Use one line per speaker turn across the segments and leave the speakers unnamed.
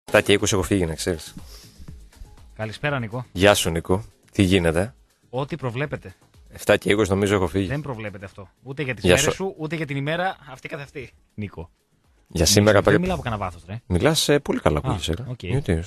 7 και 20 έχω φύγει, να ξέρεις.
Καλησπέρα, Νικό.
Γεια σου, Νικό. Τι γίνεται?
Ό,τι προβλέπετε.
7 και 20 νομίζω έχω φύγει.
Δεν προβλέπετε αυτό. Ούτε για τις μέρες σου, ούτε για την ημέρα αυτή καθ' αυτή, Νίκο.
Για σήμερα πρέπει.
Δεν μιλάω από κανένα βάθος, ρε.
Μιλάς πολύ καλά που είσαι. Γιατί,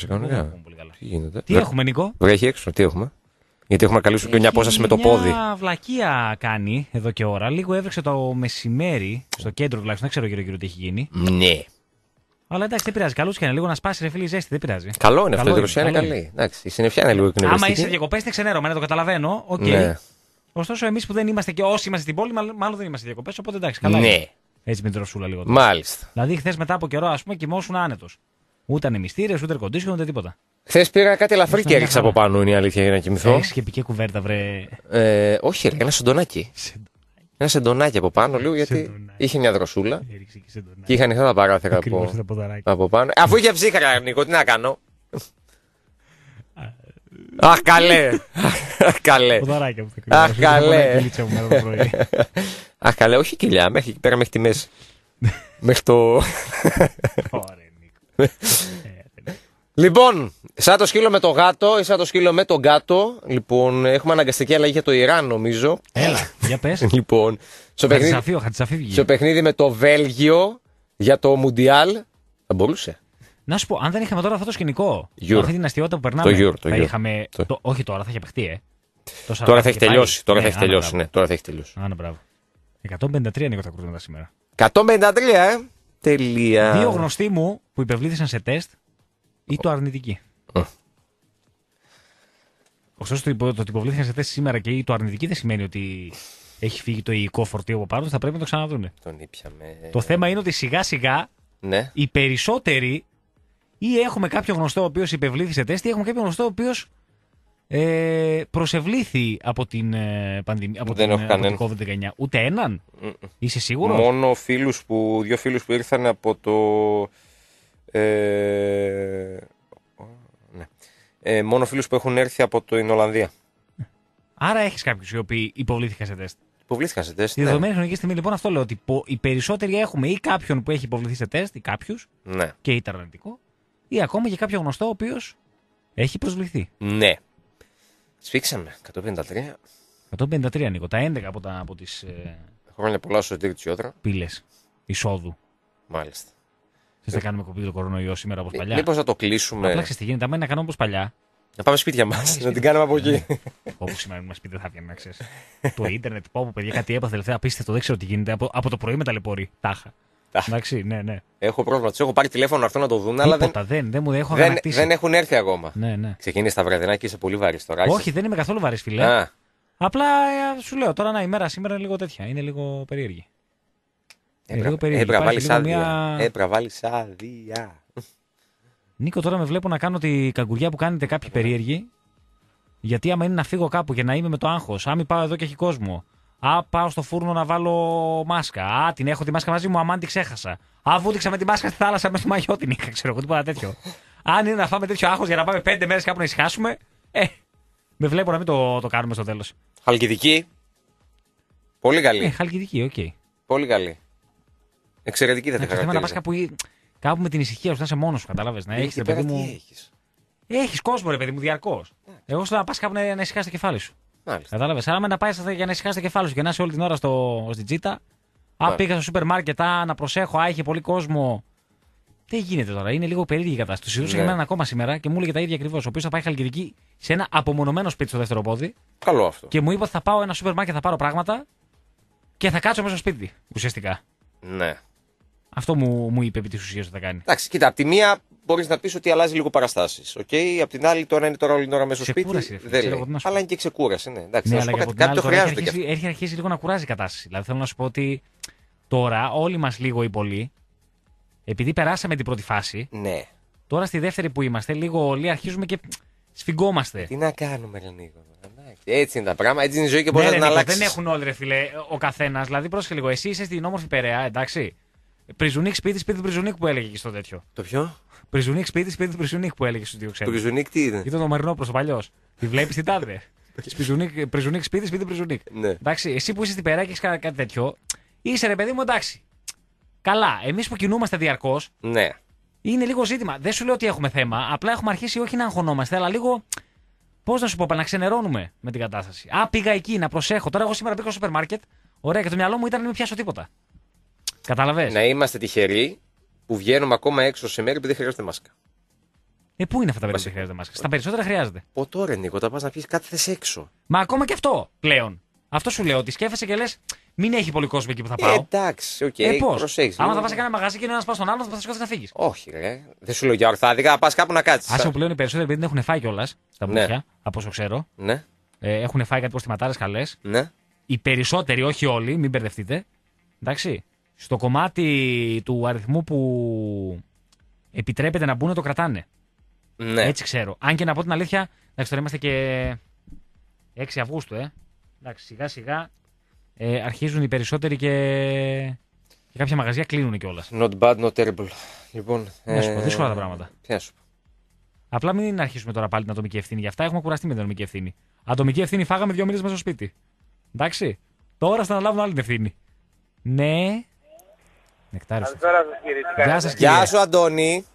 Τι έχουμε, Νικό?
Βρέχει έξω, τι έχουμε? Γιατί έχουμε καλύψει και μια απόσταση με το πόδι.
Μια βλακεία κάνει εδώ και ώρα. Λίγο έβρεξε το μεσημέρι, στο κέντρο τουλάχιστον. Δεν ξέρω γύρω τι έχει γίνει.
Ναι.
Αλλά εντάξει, δεν πειράζει. Καλό και είναι λίγο να σπάσει ρε φίλη ζέστη, δεν πειράζει.
Καλό είναι αυτό, η δροσιά είναι καλή. Εντάξει, η συννεφιά είναι λίγο εκνευριστική.
Άμα είσαι διακοπές, είναι ξενέρωμα, το καταλαβαίνω. Okay. Ναι. Ωστόσο, εμείς που δεν είμαστε και όσοι είμαστε στην πόλη, μάλλον δεν είμαστε διακοπές, οπότε εντάξει, καλά.
Ναι.
Είναι. Έτσι με την δροσούλα λίγο.
Μάλιστα.
Δηλαδή, χθες μετά από καιρό, ας πούμε, κοιμόσουν άνετος. Ούτε ανεμιστήρες, ούτε air condition, ούτε τίποτα.
Χθες πήρα κάτι ελαφρύ και έριξα από πάνω, είναι η αλήθεια, για να κοιμηθώ.
Έχεις και πικέ κουβέρτα, βρε.
Όχι, ένα σεντονάκι. Ένα σεντονάκι από πάνω, λίγο, γιατί είχε μια δροσούλα. Και είχαν αυτά τα παράθυρα από πάνω. Αφού είχε ψύχρα, Νίκο, τι να κάνω. Αχ, καλέ. Αχ, καλέ. Αχ, καλέ. Αχ, καλέ, όχι κοιλιά, πέρα μέχρι τη μέση. Μέχρι το. Λοιπόν, σαν το σκύλο με το γάτο ή σαν το σκύλο με τον γάτο. Λοιπόν, έχουμε αναγκαστική αλλαγή για το Ιράν, νομίζω.
Έλα, για πες.
Λοιπόν, στο παιχνίδι με το Βέλγιο για το Μουντιάλ. Θα μπορούσε.
Να σου πω, αν δεν είχαμε τώρα αυτό το σκηνικό, αυτή την αστιότητα που περνάμε, θα είχαμε. Όχι τώρα, θα είχε παιχτεί,
Τώρα θα έχει τελειώσει. Τώρα θα έχει τελειώσει. Ναι, τώρα θα έχει τελειώσει.
Άνα, μπράβο. 153 Νίκο τα κρούσματα σήμερα.
153, τελεία.
Δύο γνωστοί μου που υπευλήθησαν σε τεστ ή το αρνητική. Ωστόσο, το ότι υποβλήθηκαν σε τεστ σήμερα και ή το αρνητική δεν σημαίνει ότι έχει φύγει το υλικό φορτίο από πάνω, θα πρέπει να το ξαναδούνε.
Τον ήπιαμε.
Το θέμα είναι ότι σιγά σιγά οι περισσότεροι ή έχουμε κάποιο γνωστό ο οποίος υπευλήθη σε τεστ ή έχουμε κάποιο γνωστό ο οποίος προσευλήθη από την πανδημία, από την COVID-19. Ούτε έναν. Είσαι σίγουρος?
Μόνο δύο φίλους που ήρθαν από το... μόνο φίλους που έχουν έρθει από την Ολλανδία.
Άρα έχεις κάποιους οι οποίοι υποβλήθηκαν σε τεστ.
Υποβλήθηκαν σε τεστ.
Στη δεδομένη χρονική στιγμή, λοιπόν, αυτό λέω ότι οι περισσότεροι έχουμε ή κάποιον που έχει υποβληθεί σε τεστ ή κάποιους και ήταν αρνητικό, ή ακόμα και κάποιο γνωστό ο οποίος έχει προσβληθεί.
Ναι. Σφίξαμε. 153.
153, Νίκο. Τα 11 από τις.
Χρόνια πολλά στο Σωτήρη Τσιόδρα.
Πύλες εισόδου.
Μάλιστα.
Θες να κάνουμε κοπή το κορονοϊό σήμερα όπως παλιά?
Μήπως να το κλείσουμε?
Απλά ξέρεις τι γίνεται. Άμα είναι να κάνουμε όπως παλιά.
Να πάμε σπίτια μας. Να την κάνουμε από εκεί.
Όπου σήμερα μας σπίτι δεν θα βγαίνει, να ξέρεις. Το ίντερνετ, πω παιδιά, κάτι έπαθε τελευταία. Απίστευτο, δεν ξέρω τι γίνεται. Από το πρωί με ταλαιπωρεί. Τάχα. Εντάξει, ναι.
Έχω πρόβλημα. Του έχω πάρει τηλέφωνο να έρθουν να το δουν, αλλά δεν έχουν έρθει ακόμα.
Ναι.
Ξεκινήσει τα βραδινά και είσαι πολύ βαρύς τώρα.
Όχι, δεν είμαι καθόλου βαρύς, φίλε. Απλά σου λέω τώρα, η μέρα σήμερα είναι λίγο τέτοια. Είναι λίγο περίεργη.
Έπρεπε να βάλεις άδεια.
Νίκο, τώρα με βλέπω να κάνω τη καγκουριά που κάνετε κάποιοι περίεργοι. Γιατί άμα είναι να φύγω κάπου και να είμαι με το άγχος, άμα πάω εδώ και έχει κόσμο. Πάω στο φούρνο να βάλω μάσκα. Την έχω τη μάσκα μαζί μου, αμάν τη ξέχασα. Βούτυξα με τη μάσκα στη θάλασσα μέσα στο μαγιό την είχα, ξέρω εγώ, τίποτα τέτοιο. Αν είναι να φάμε τέτοιο άγχος για να πάμε 5 μέρες κάπου να ησυχάσουμε, με βλέπω να μην το κάνουμε στο τέλος.
Χαλκιδική. Πολύ καλή.
Χαλκιδική, οκ.
Πολύ καλή. Εξαιρετική θα τη χαρακτηρίζω.
Να πας κάπου με την ησυχία σου, να είσαι μόνος σου, κατάλαβες. Να έχεις, παιδί μου. Έχεις κόσμο, ρε παιδί μου, διαρκώς. Εγώ θέλω να πας κάπου να ησυχάσεις το κεφάλι σου. Κατάλαβες. Άμα να πάει για να ησυχάσεις το κεφάλι σου και να είσαι όλη την ώρα στην τζίτα. Πήγα στο σούπερ μάρκετ, να προσέχω, είχε πολύ κόσμο. Τι γίνεται τώρα, είναι λίγο περίεργη η κατάσταση. Του συζητούσα για έναν ακόμα σήμερα και μου έλεγε τα ίδια ακριβώς. Ο οποίος θα πάει Χαλκιδική σε ένα απομονωμένο σπίτι στο δεύτερο πόδι.
Καλό αυτό.
Και μου είπε ότι θα πάω ένα σούπερ μάρκετ, θα πάρω πράγματα και θα κάτσω μέσα στο σπίτι. Ουσιαστικά.
Ναι.
Αυτό μου είπε επί της ουσίας ότι θα κάνει.
Εντάξει, κοίτα, από τη μία μπορείς να πεις ότι αλλάζει λίγο παραστάσεις. Okay? Απ' την άλλη, τώρα είναι όλη την ώρα μέσα στο σπίτι. Δεν λέει. Αλλά είναι και ξεκούραση. Ναι, εντάξει,
ναι,
να σου πω κάτι το χρειάζεται.
Έχει αρχίσει λίγο να κουράζει η κατάσταση. Δηλαδή θέλω να σου πω ότι τώρα όλοι μας λίγο ή πολύ, επειδή περάσαμε την πρώτη φάση,
ναι.
Τώρα στη δεύτερη που είμαστε, λίγο όλοι αρχίζουμε και σφιγγόμαστε.
Τι να κάνουμε, Νίκο. Έτσι είναι τα πράγματα, έτσι είναι η ζωή και μπορεί να αλλάξει.
Δεν έχουν όλοι, ρε φίλε, ο καθένας. Δηλαδή, πρόσεχε λίγο. Εσύ είσαι στην όμορφη Περαία, εντάξει. Πριζουνίκ σπίτι, σπίτι Πριζουνίκ που έλεγε και στο τέτοιο.
Το ποιο?
Πριζουνίκ σπίτι, σπίτι Πριζουνίκ που έλεγε στου δύο ξένους.
Πριζουνίκ τι είναι?
Ήταν το Μαρινόπουλο ο παλιό. Τη βλέπει την τάδε. Πριζουνίκ σπίτι, σπίτι Πριζουνίκ.
Ναι.
Εντάξει, εσύ που είσαι στην Περαία και έχει κάτι τέτοιο, είσαι ρε παιδί μου εντάξει. Καλά, εμείς που κινούμαστε διαρκώς.
Ναι.
είναι λίγο ζήτημα. Δεν σου λέω ότι έχουμε θέμα. Απλά έχουμε αρχίσει όχι να αγχωνόμαστε, αλλά λίγο. Πώς να σου πω, να ξενερώνουμε με την κατάσταση. Α, πήγα εκεί να προσέχω. Τώρα, εγώ σήμερα πήγα στο σούπερ μάρκετ. Ωραία, και το μυαλό μου ήταν να μην πιάσω τίποτα. Κατάλαβες.
Να είμαστε τυχεροί που βγαίνουμε ακόμα έξω σε μέρη που δεν χρειάζεται μάσκα.
Πού είναι αυτά τα μέρη που δεν χρειάζεται μάσκα? Στα περισσότερα χρειάζεται.
Ποτό ρε Νίκο, όταν πας να πιεις κάτι θες έξω.
Μα ακόμα και αυτό πλέον. Αυτό σου λέω, ότι σκέφτεσαι και λες, μην έχει πολύ κόσμο εκεί που θα πάω.
Εντάξει, οκ,
πώς.
προσέχεις.
Άμα θα πας σε κανένα μαγαζί και είναι ένας πάω στον άλλον, θα σηκώθεις να φύγεις.
Όχι, ρε. Δεν σου λέω για ορθάδικα, να πας κάπου να κάτσεις.
Άσε που πλέον οι περισσότεροι επειδή δεν έχουν φάει κιόλας στα μπουκιά, από όσο ξέρω.
Ναι.
Έχουν φάει κάτι ποστιματάρες καλές.
Ναι.
Οι περισσότεροι, όχι όλοι, μην μπερδευτείτε. Εντάξει. Στο κομμάτι του αριθμού που επιτρέπεται να μπουν, το κρατάνε.
Ναι.
Έτσι ξέρω. Αν και να πω την αλήθεια, εντάξει, τώρα είμαστε και 6 Αυγούστου, Εντάξει, σιγά σιγά αρχίζουν οι περισσότεροι και κάποια μαγαζιά κλείνουν κιόλας.
Not bad, not terrible. Λοιπόν.
Να σου πω, δύσκολα τα πράγματα.
Τι να σου πω.
Απλά μην αρχίσουμε τώρα πάλι την ατομική ευθύνη. Γι' αυτά έχουμε κουραστεί με την ατομική ευθύνη. Ατομική ευθύνη φάγαμε 2 μήνες μέσα στο σπίτι. Εντάξει. Τώρα θα αναλάβουν άλλη την ευθύνη. Ναι. Νεκτάριο.
Γεια σας,
Γεια σου, Αντώνη.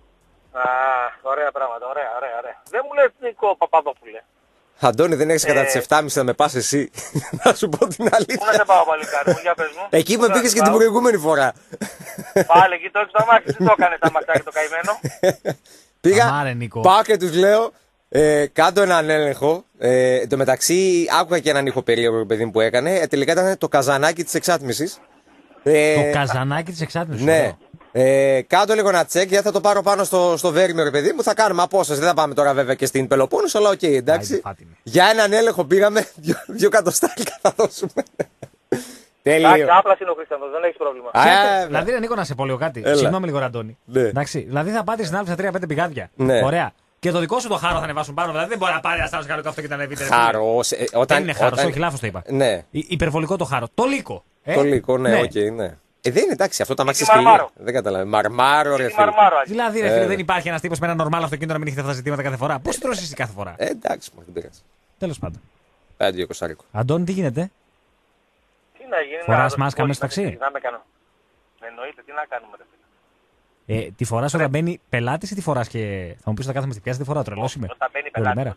Ωραία πράγματα, ωραία. Δεν μου λες Νίκο Παπαδόπουλε.
Αντώνη, δεν έχεις κατά τις 7.30 να με πας εσύ. Να σου πω την αλήθεια.
Πού να σε πάω παλικάρι μου, για πες μου.
Εκεί με πήγες και την προηγούμενη φορά.
Πάλι εκεί το έχεις το αμάξι, τι το έκανες το αμαξάκι το καημένο.
Πήγα, πάω και τους λέω, κάτω έναν έλεγχο. Εν τω μεταξύ, άκουγα και έναν ήχο περίεργο παιδί μου που έκανε. Τελικά ήταν το καζανάκι της εξάτμισης.
Το καζανάκι της εξάτμισης.
Ναι. Κάτω λίγο ένα τσεκ, γιατί θα το πάρω πάνω στο Βέρμιο, ρε παιδί μου. Θα κάνουμε απόσταση. Δεν θα πάμε τώρα βέβαια και στην Πελοπόννησο, αλλά οκ, εντάξει. Για έναν έλεγχο πήγαμε, 2 εκατοστάρικα θα δώσουμε. Τέλειο.
Εντάξει, άπλας είναι ο Χρήστανος, δεν έχεις πρόβλημα.
Δηλαδή, Νίκο, να σε πω λίγο κάτι.
Έλα.
Συγγνώμη λίγο, Αντώνη.
Ναι.
Εντάξει, δηλαδή θα πάτε στην άλλη 3-5 πηγάδια.
Ναι.
Ωραία. Και το δικό σου το χάρο θα ανεβάσουν πάνω. Δηλαδή δεν μπορεί να πάρει ένα άλλο καλό καυτό και να ανεβεί.
Χάρο.
Δεν είναι χάρο, όχι, λάθος το είπα.
Ναι.
Υπερβολικό το χάρο. Το λύκο.
Το λύκο, ναι, οκ, ναι. Δεν είναι εντάξει, αυτό τα μάξι
Μαρμάρο.
Δεν καταλαβαίνω. Μαρμάρο, ρε φίλε.
Δηλαδή, ρε φίλε, δεν υπάρχει ένα τύπο με ένα νορμάλ αυτοκίνητο να μην έχετε αυτά τα ζητήματα κάθε φορά. Πώ τρώσει εσύ κάθε φορά.
Εντάξει, δεν πειράζει.
Τέλος πάντων.
Άντε, 20.
Αντώνη, τι γίνεται.
Τι να γίνει.
Φοράς μάσκα μέσα στο ταξί.
Εννοείται, τι να κάνουμε, ρε φίλε.
Τη φοράς όταν μπαίνει πελάτη ή τη φοράς και. Θα μου πει όταν κάθομαι στη πιάση, τη φορά τρελό είμαι.
Όταν μπαίνει πελάτη.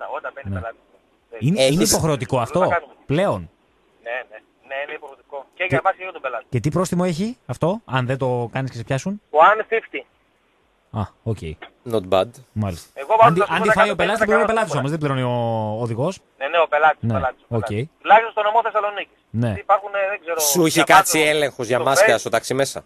Είναι υποχρεωτικό αυτό πλέον.
Ναι, είναι υποχρεωτικό. Και για εμάς και για τον πελάτη.
Και τι πρόστιμο έχει αυτό, αν δεν το κάνεις και σε πιάσουν.
150.
Α, οκ.
Not bad.
Μάλιστα.
Αν
τη φάει ο πελάτης, δεν πληρώνει ο πελάτης όμως, δεν πληρώνει ο οδηγός.
Ναι, ο πελάτης. Τουλάχιστον στο νομό Θεσσαλονίκης.
Ναι.
Σου είχε κάτσει έλεγχος για μάσκα στο ταξί μέσα.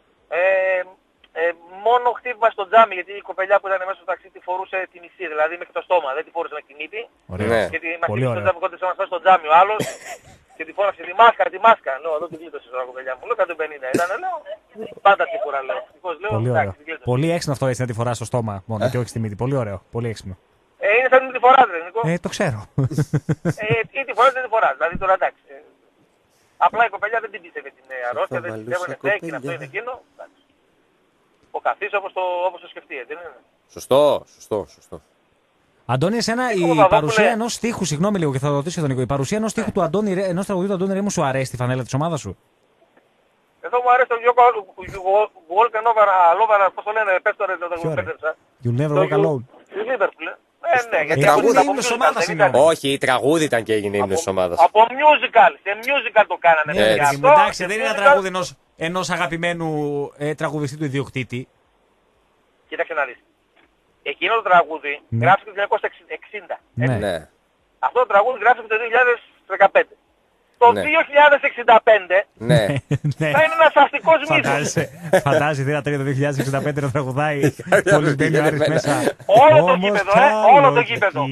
Μόνο χτύπημα στο τζάμι, γιατί η κοπελιά που ήταν μέσα στο ταξί τη φορούσε τη μισή, δηλαδή μέχρι το στόμα, δεν τη φορούσε με κινήτη.
Ναι.
Γιατί είμαστε στο τζάμι, κόντεψε μας στο τζάμι ο άλλος και τη φόραξε τη μάσκα, Λέω, εδώ τη γλίτωσε τώρα κοπελιά μου. Λέω 150 ήταν, λέω, πάντα τη φορά, λέω.
Πολύ ωραίο. Πολύ έξυπνο αυτό έτσι να τη φορά στο στόμα μόνο και όχι στη μύτη. Πολύ ωραίο. Πολύ έξυπνο.
Είναι σαν τη φορά, ρε Νικό.
Το ξέρω.
Ή τη φορά δεν τη φορά, δηλαδή τώρα εντάξει. Απλά η κοπελιά δεν την πίστευε την αρρώστια, δεν την πιστεύανε φέκι, αυτό είναι εκείνο. Ο καθής όπως το σκεφτεί, δεν είναι.
Σωστό.
Αντώνη, εσένα η παρουσία ενός στίχου, συγγνώμη λίγο και θα το ρωτήσω τον Νίκο, η παρουσία ενός στίχου του Αντώνη, ενός τραγουδίου του Αντώνη Ρέμου σου αρέσει στη φανέλα της ομάδας σου.
Εδώ μου αρέσει το Walk and Over, πώς το λένε, πες τώρα το πέτρεψα.
You'll never walk alone.
Στη Λίβερπουλ. Ναι, γιατί
είναι.
Όχι, η τραγούδι ήταν και έγινε ύμνος της ομάδας.
Από musical, σε musical το κάνανε.
Εντάξει, δεν είναι ένα τραγούδι ενός αγαπημένου τραγουδιστή του ιδιοκτήτη.
Κοίταξε να δεις. Εκείνο το τραγούδι γράφτηκε το 1960.
Ναι.
Αυτό το τραγούδι γράφτηκε το 2015. Το 2065 θα είναι ένας αστικός μύθος.
Φαντάζει δυνατή το 2065 να τραγουδάει μόλις μπαίνει ο Άρης μέσα.
Όλο το γήπεδο.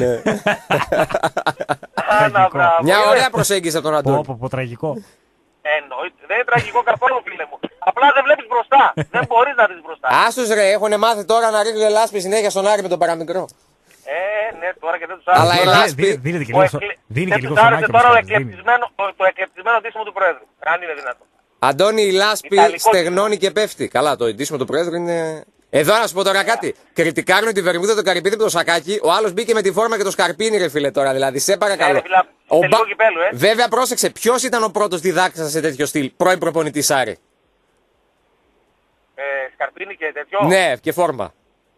Μια ωραία προσέγγιση από τον Αντώνη.
Πω, τραγικό.
Εννοείται. Δεν είναι τραγικό καθόλου, φίλε μου. Απλά δεν βλέπεις μπροστά. Δεν μπορείς να δεις μπροστά.
Άστος ρε, έχουν μάθει τώρα να ρίχνουν λάσπη συνέχεια στον Άρη με τον παραμικρό.
Ναι, τώρα και δεν τους άρεσε.
Αλλά η λάσπη
δίνει και λίγο
τους άρεσε τώρα το εκλεπτισμένο ντύσιμο του Πρόεδρου. Αν είναι δυνατό.
Αντώνη, η λάσπη στεγνώνει και πέφτει. Καλά, το ντύσιμο του Πρόεδρου είναι. Εδώ να σου πω τώρα κάτι. Κριτικάρουν τη Βερμούδα, το Καρυπίδη με το σακάκι. Ο άλλος μπήκε με τη φόρμα και το σκαρπίνι, ρε φίλε τώρα. Δηλαδή, σε παρακαλώ. Βέβαια, πρόσεξε, ποιος ήταν ο πρώτος διδάκτης σε τέτοιο στυλ, πρώην προπονητής Άρη.
Σκαρπίνη και τέτοιο.
Ναι, και φόρμα.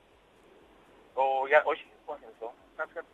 Όχι, πώς είναι αυτό. Κάτσε.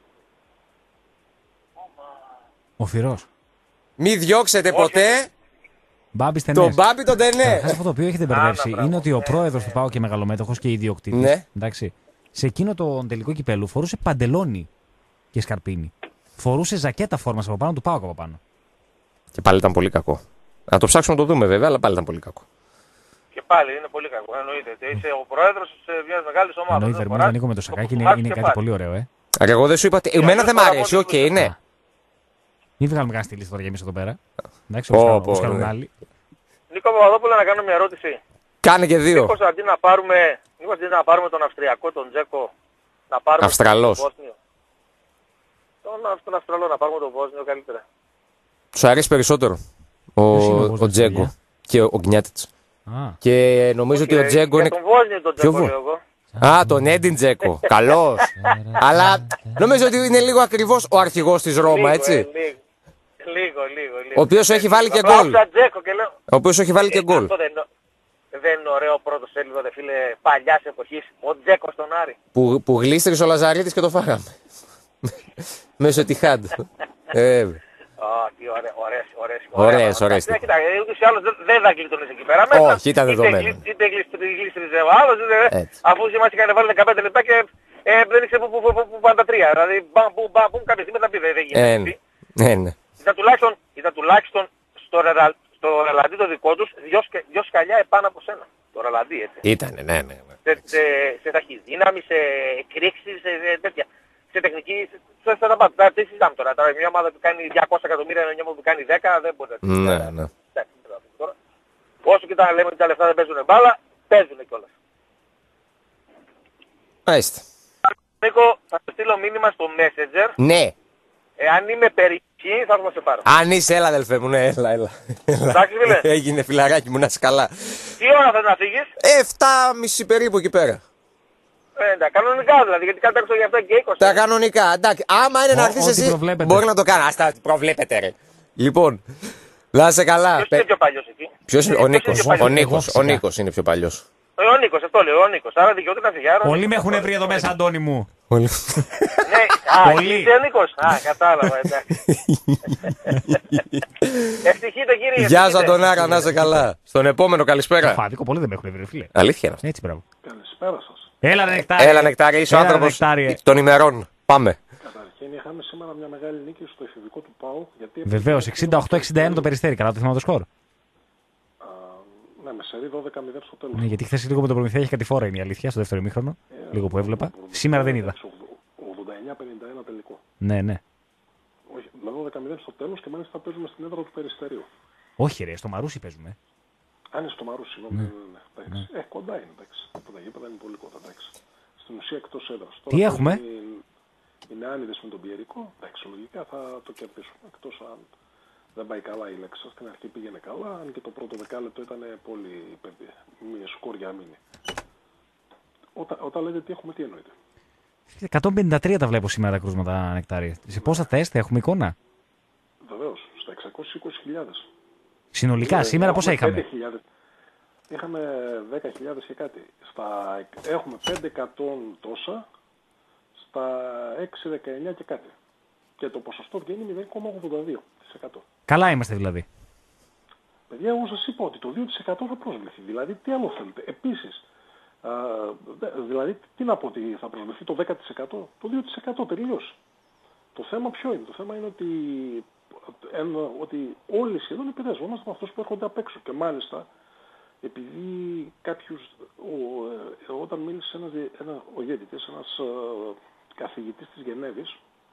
Ο Φυρός.
Μη διώξετε ποτέ
Μπάμπη Τενέ.
τον Μπάμπη τον Τενέ.
Αυτό το οποίο έχετε μπερδεύσει είναι ότι ο πρόεδρος του ΠΑΟΚ και μεγαλομέτωχος και ιδιοκτήτης,
ναι.
εντάξει, σε εκείνο το τελικό κυπέλου φορούσε παντελόνι και Σκαρπίνη. Φορούσε ζακέτα φόρμας από πάνω του ΠΑΟΚ από πάνω.
Και πάλι ήταν πολύ κακό. Να το ψάξουμε να το δούμε βέβαια, αλλά πάλι ήταν πολύ κακό.
Και πάλι είναι πολύ κακό. Εννοείται. Είσαι ο πρόεδρος μιας μεγάλης ομάδας.
Ενώ η Βερμούδα Νίκο με το σακάκι είναι κάτι πολύ ωραίο,
Άρα εγώ δεν σου είπα ότι. Εμένα δεν μ' αρέσει, οκ, ναι.
Μην βγάλουμε κανένα στη λίστα τώρα για εμείς εδώ πέρα. Εντάξει, όπως κάνουν άλλοι.
Νίκο Παπαδόπουλο, να κάνω μια ερώτηση.
Κάνε και δύο.
Μήπως αντί να πάρουμε τον Αυστριακό, τον Τζέκο, να πάρουμε
Αυστραλός.
τον Βόσνιο. Τον Αυστραλό να πάρουμε τον Βόσνιο καλύτερα.
Σου αρέσει περισσότερο ο Τζέγκο και ο Γκνιάτιτς. Και νομίζω ότι ο Τζέγκο είναι.
Τον Βόσνιο τον Τζέκο λέω εγώ.
Α, τον Έντιν Τζέκο. Καλός. Αλλά νομίζω ότι είναι λίγο ακριβώς ο αρχηγός της Ρώμα, έτσι.
Λίγο.
Ο οποίος έχει βάλει και γκολ. Ο οποίος έχει βάλει και γκολ.
Δεν είναι ωραίο πρώτο σέλιδο, δε φίλε, παλιάς εποχής. Ο Τζέκο στον Άρη.
Που γλίστρισε ο Λαζαρίτης και το φάγαμε. Μέσω Ετιχάντ. Ωραίες.
Κοίτα, ούτως ή άλλως δεν θα γλίτωνες εκεί πέρα.
Όχι, ήταν δεδομένο.
Είτε γλίστριζε ο άλλος, αφού μας είχαν βάλει 15 λεπτά και δεν ήξερε που πάνε τα τρία. Δηλαδή, μπαμ, κάποια στιγμή θα πει δεν γίνεται.
Ναι.
Ήταν τουλάχιστον στο ρελαντί το δικό τους δυο σκαλιά επάνω από σένα. Το ρελαντί, έτσι.
Ήτανε, ναι.
Σε ταχυδύναμη, σε εκρήξεις, σε τέτοια. Σε τεχνική, σε τα πάντα. Τι συζητάμε τώρα. Μια ομάδα που κάνει 200 εκατομμύρια, μια ομάδα που κάνει 10, δεν μπορεί να
Ναι.
Όσο και τα λέμε ότι τα λεφτά δεν παίζουν μπάλα, παίζουν κιόλας.
Μάλιστα.
Νίκο, θα σου στείλω μήνυμα στο Messenger.
Ναι.
Εάν είμαι περιοχή, θα έρθω να σε πάρω.
Αν είσαι, έλα αδελφέ μου, ναι, έλα.
Εντάξει, φίλε.
Έγινε φιλαράκι μου, να είσαι καλά.
Τι ώρα θες να φύγεις?
7.30 περίπου εκεί πέρα.
Εντάξει, κανονικά δηλαδή, γιατί κάτι έξω για αυτά και 20.
Τα κανονικά, εντάξει. Άμα είναι να έρθεις εσύ, μπορεί να το κάνει. Άστα, προβλέπετε ρε. Λοιπόν, να είσαι καλά.
Ποιος είναι πιο παλιός εκεί?
Ποιος είναι? Ο Νίκος είναι πιο παλιός.
Ο Νίκος, αυτό λέω, ο Νίκος. Άρα δικαιούται να φύγει.
Πολλοί με έχουν βρει εδώ μέσα, Αντώνη μου.
Ναι, είσαι ο Νίκος. Κατάλαβα, εντάξει. Ευτυχείτε κύριε.
Γεια σας Αντωνάρα, να είσαι καλά. Στον επόμενο, καλησπέρα.
Φάδικο, πολλοί δεν με έχουν βρει, φίλε.
Αλήθεια είναι.
Έτσι, μπράβο.
Καλησπέρα σας.
Έλα Νεκτάρι,
είσαι ο άνθρωπος των ημερών. Πάμε.
Καταρχήν είχαμε σήμερα μια μεγάλη νίκη στο εφηβικό του ΠΑΟ.
Βεβαίως, 68-61 το Περιστέρι, καλά το θυμάμαι το σκορ.
Ναι, με σερί 12-0 στο τέλος.
Ναι, γιατί χθες λίγο με τον Προμηθέα είχε κάτι φόρα, είναι η αλήθεια, στο δεύτερο ημίχρονο. Λίγο που έβλεπα. Σήμερα δεν είδα.
89-51 τελικό.
Ναι.
Όχι, με 12-0 στο τέλος και μάλιστα παίζουμε στην έδρα του Περιστερίου.
Όχι ρε, στο Μαρούσι παίζουμε.
Αν είναι στο Μαρούσι, συγγνώμη. Ναι. Κοντά είναι, εντάξει. Τα γήπεδα είναι πολύ κοντά, εντάξει. Στην ουσία εκτός έδρας.
Τι έχουμε?
Είναι άνιδες με τον Πιερικό. Εντάξει, λογικά θα το κερδίσουμε. Εκτός αν δεν πάει καλά η λέξη. Στην αρχή πήγαινε καλά, αν και το πρώτο δεκάλεπτο ήταν πολύ μία σκορ για μήνυ. Όταν λέτε τι έχουμε, τι εννοείτε?
153 τα βλέπω σήμερα τα κρούσματα, Νεκτάρι. Σε πόσα τεστ έχουμε εικόνα?
Βεβαίως, στα 620.000.
Συνολικά, σήμερα πόσα είχαμε?
Είχαμε 10.000 και κάτι. Έχουμε 500 τόσα στα 6,19 και κάτι. Και το ποσοστό βγαίνει 0,82%.
Καλά είμαστε δηλαδή.
Παιδιά, εγώ σας είπα ότι το 2% θα προσβληθεί. Δηλαδή, τι άλλο θέλετε? Επίσης, δηλαδή, τι να πω, ότι θα προσβληθεί το 10%? Το 2% τελείως. Το θέμα ποιο είναι? Το θέμα είναι ότι όλοι σχεδόν επηρεαζόμαστε από αυτούς που έρχονται απ' έξω. Και μάλιστα, επειδή κάποιους, όταν μίλησε ο γέντητης, ένας καθηγητής της Γενέβης,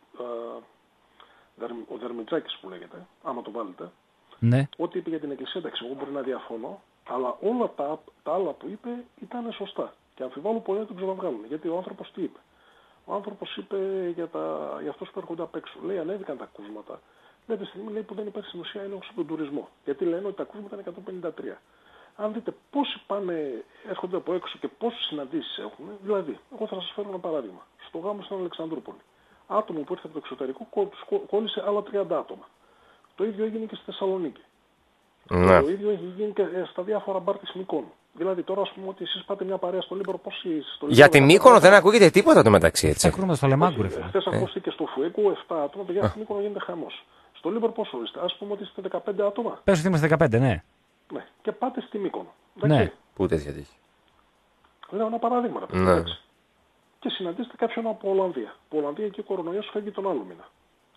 ο Δερμιτζάκης που λέγεται, άμα το βάλετε,
ναι.
Ό,τι είπε για την Εκκλησία, εντάξει, εγώ μπορεί να διαφωνώ, αλλά όλα τα άλλα που είπε ήταν σωστά. Και αμφιβάλλω πολλοί να τον ξαναβγάλουν. Γιατί ο άνθρωπος τι είπε? Ο άνθρωπος είπε για αυτούς που έρχονται απ' έξω. Λέει, ανέβηκαν τα κρούσματα. Λέει, τη στιγμή που δεν υπάρχει στην ουσία έλεγχος από τον τουρισμό. Γιατί λένε ότι τα κρούσματα είναι 153. Αν δείτε πόσοι έρχονται από έξω και πόσες συναντήσεις έχουν, δηλαδή, εγώ θα σας φέρω ένα παράδειγμα. Στο γάμο στην Αλεξανδρούπολη. Άτομο που ήρθε από το εξωτερικό κόλλησε άλλα 30 άτομα. Το ίδιο έγινε και στη Θεσσαλονίκη.
Ναι.
Το ίδιο έχει γίνει και στα διάφορα μπαρ της Μυκόνου. Δηλαδή τώρα ας πούμε ότι εσείς πάτε μια παρέα στο Λίμπρο, πόσοι στο
Για τη Μύκονο δεν ακούγεται τίποτα το μεταξύ, έτσι.
Ακούμε στο Λεμάγκου, ρε φίλε.
Χθες ακούστηκε στο Φουέκου 7 άτομα, παιδιά, στη Μύκονο γίνεται χαμός. Στο Λίμπρο πόσο είστε, ας πούμε ότι είστε 15 άτομα.
Πες ότι είμαστε 15, ναι.
Ναι, και πάτε στη Μύκονο.
Ναι.
Πού τέτοια τύχη.
Λέω ένα παράδειγμα, ρε παιδί. Και συναντήσετε κάποιον από Ολλανδία. Που Ολλανδία και ο κορονοϊός φεύγει τον άλλο μήνα.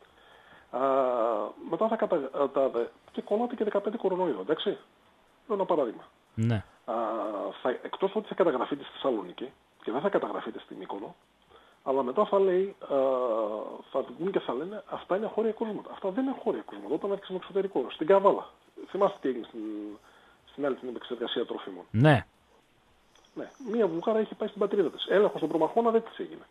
Μετά και κολλάτε και 15 κορονοϊό, εντάξει. Λέω ένα παράδειγμα.
Ναι.
Εκτός ότι θα καταγραφείτε στη Θεσσαλονίκη και δεν θα καταγραφείτε στη Μύκονο, αλλά μετά θα λέει, θα βγουν και θα λένε αυτά είναι χώρια κρούσματα. Αυτά δεν είναι χώρια κρούσματα. Όταν έρχεσαι στο εξωτερικό, στην Καβάλα. Θυμάστε τι έγινε στην άλλη την επεξεργασία τροφίμων.
Ναι.
Ναι. Μία Βουλγάρα έχει πάει στην πατρίδα της. Έλεγχος στον Προμαχώνα δεν της έγινε.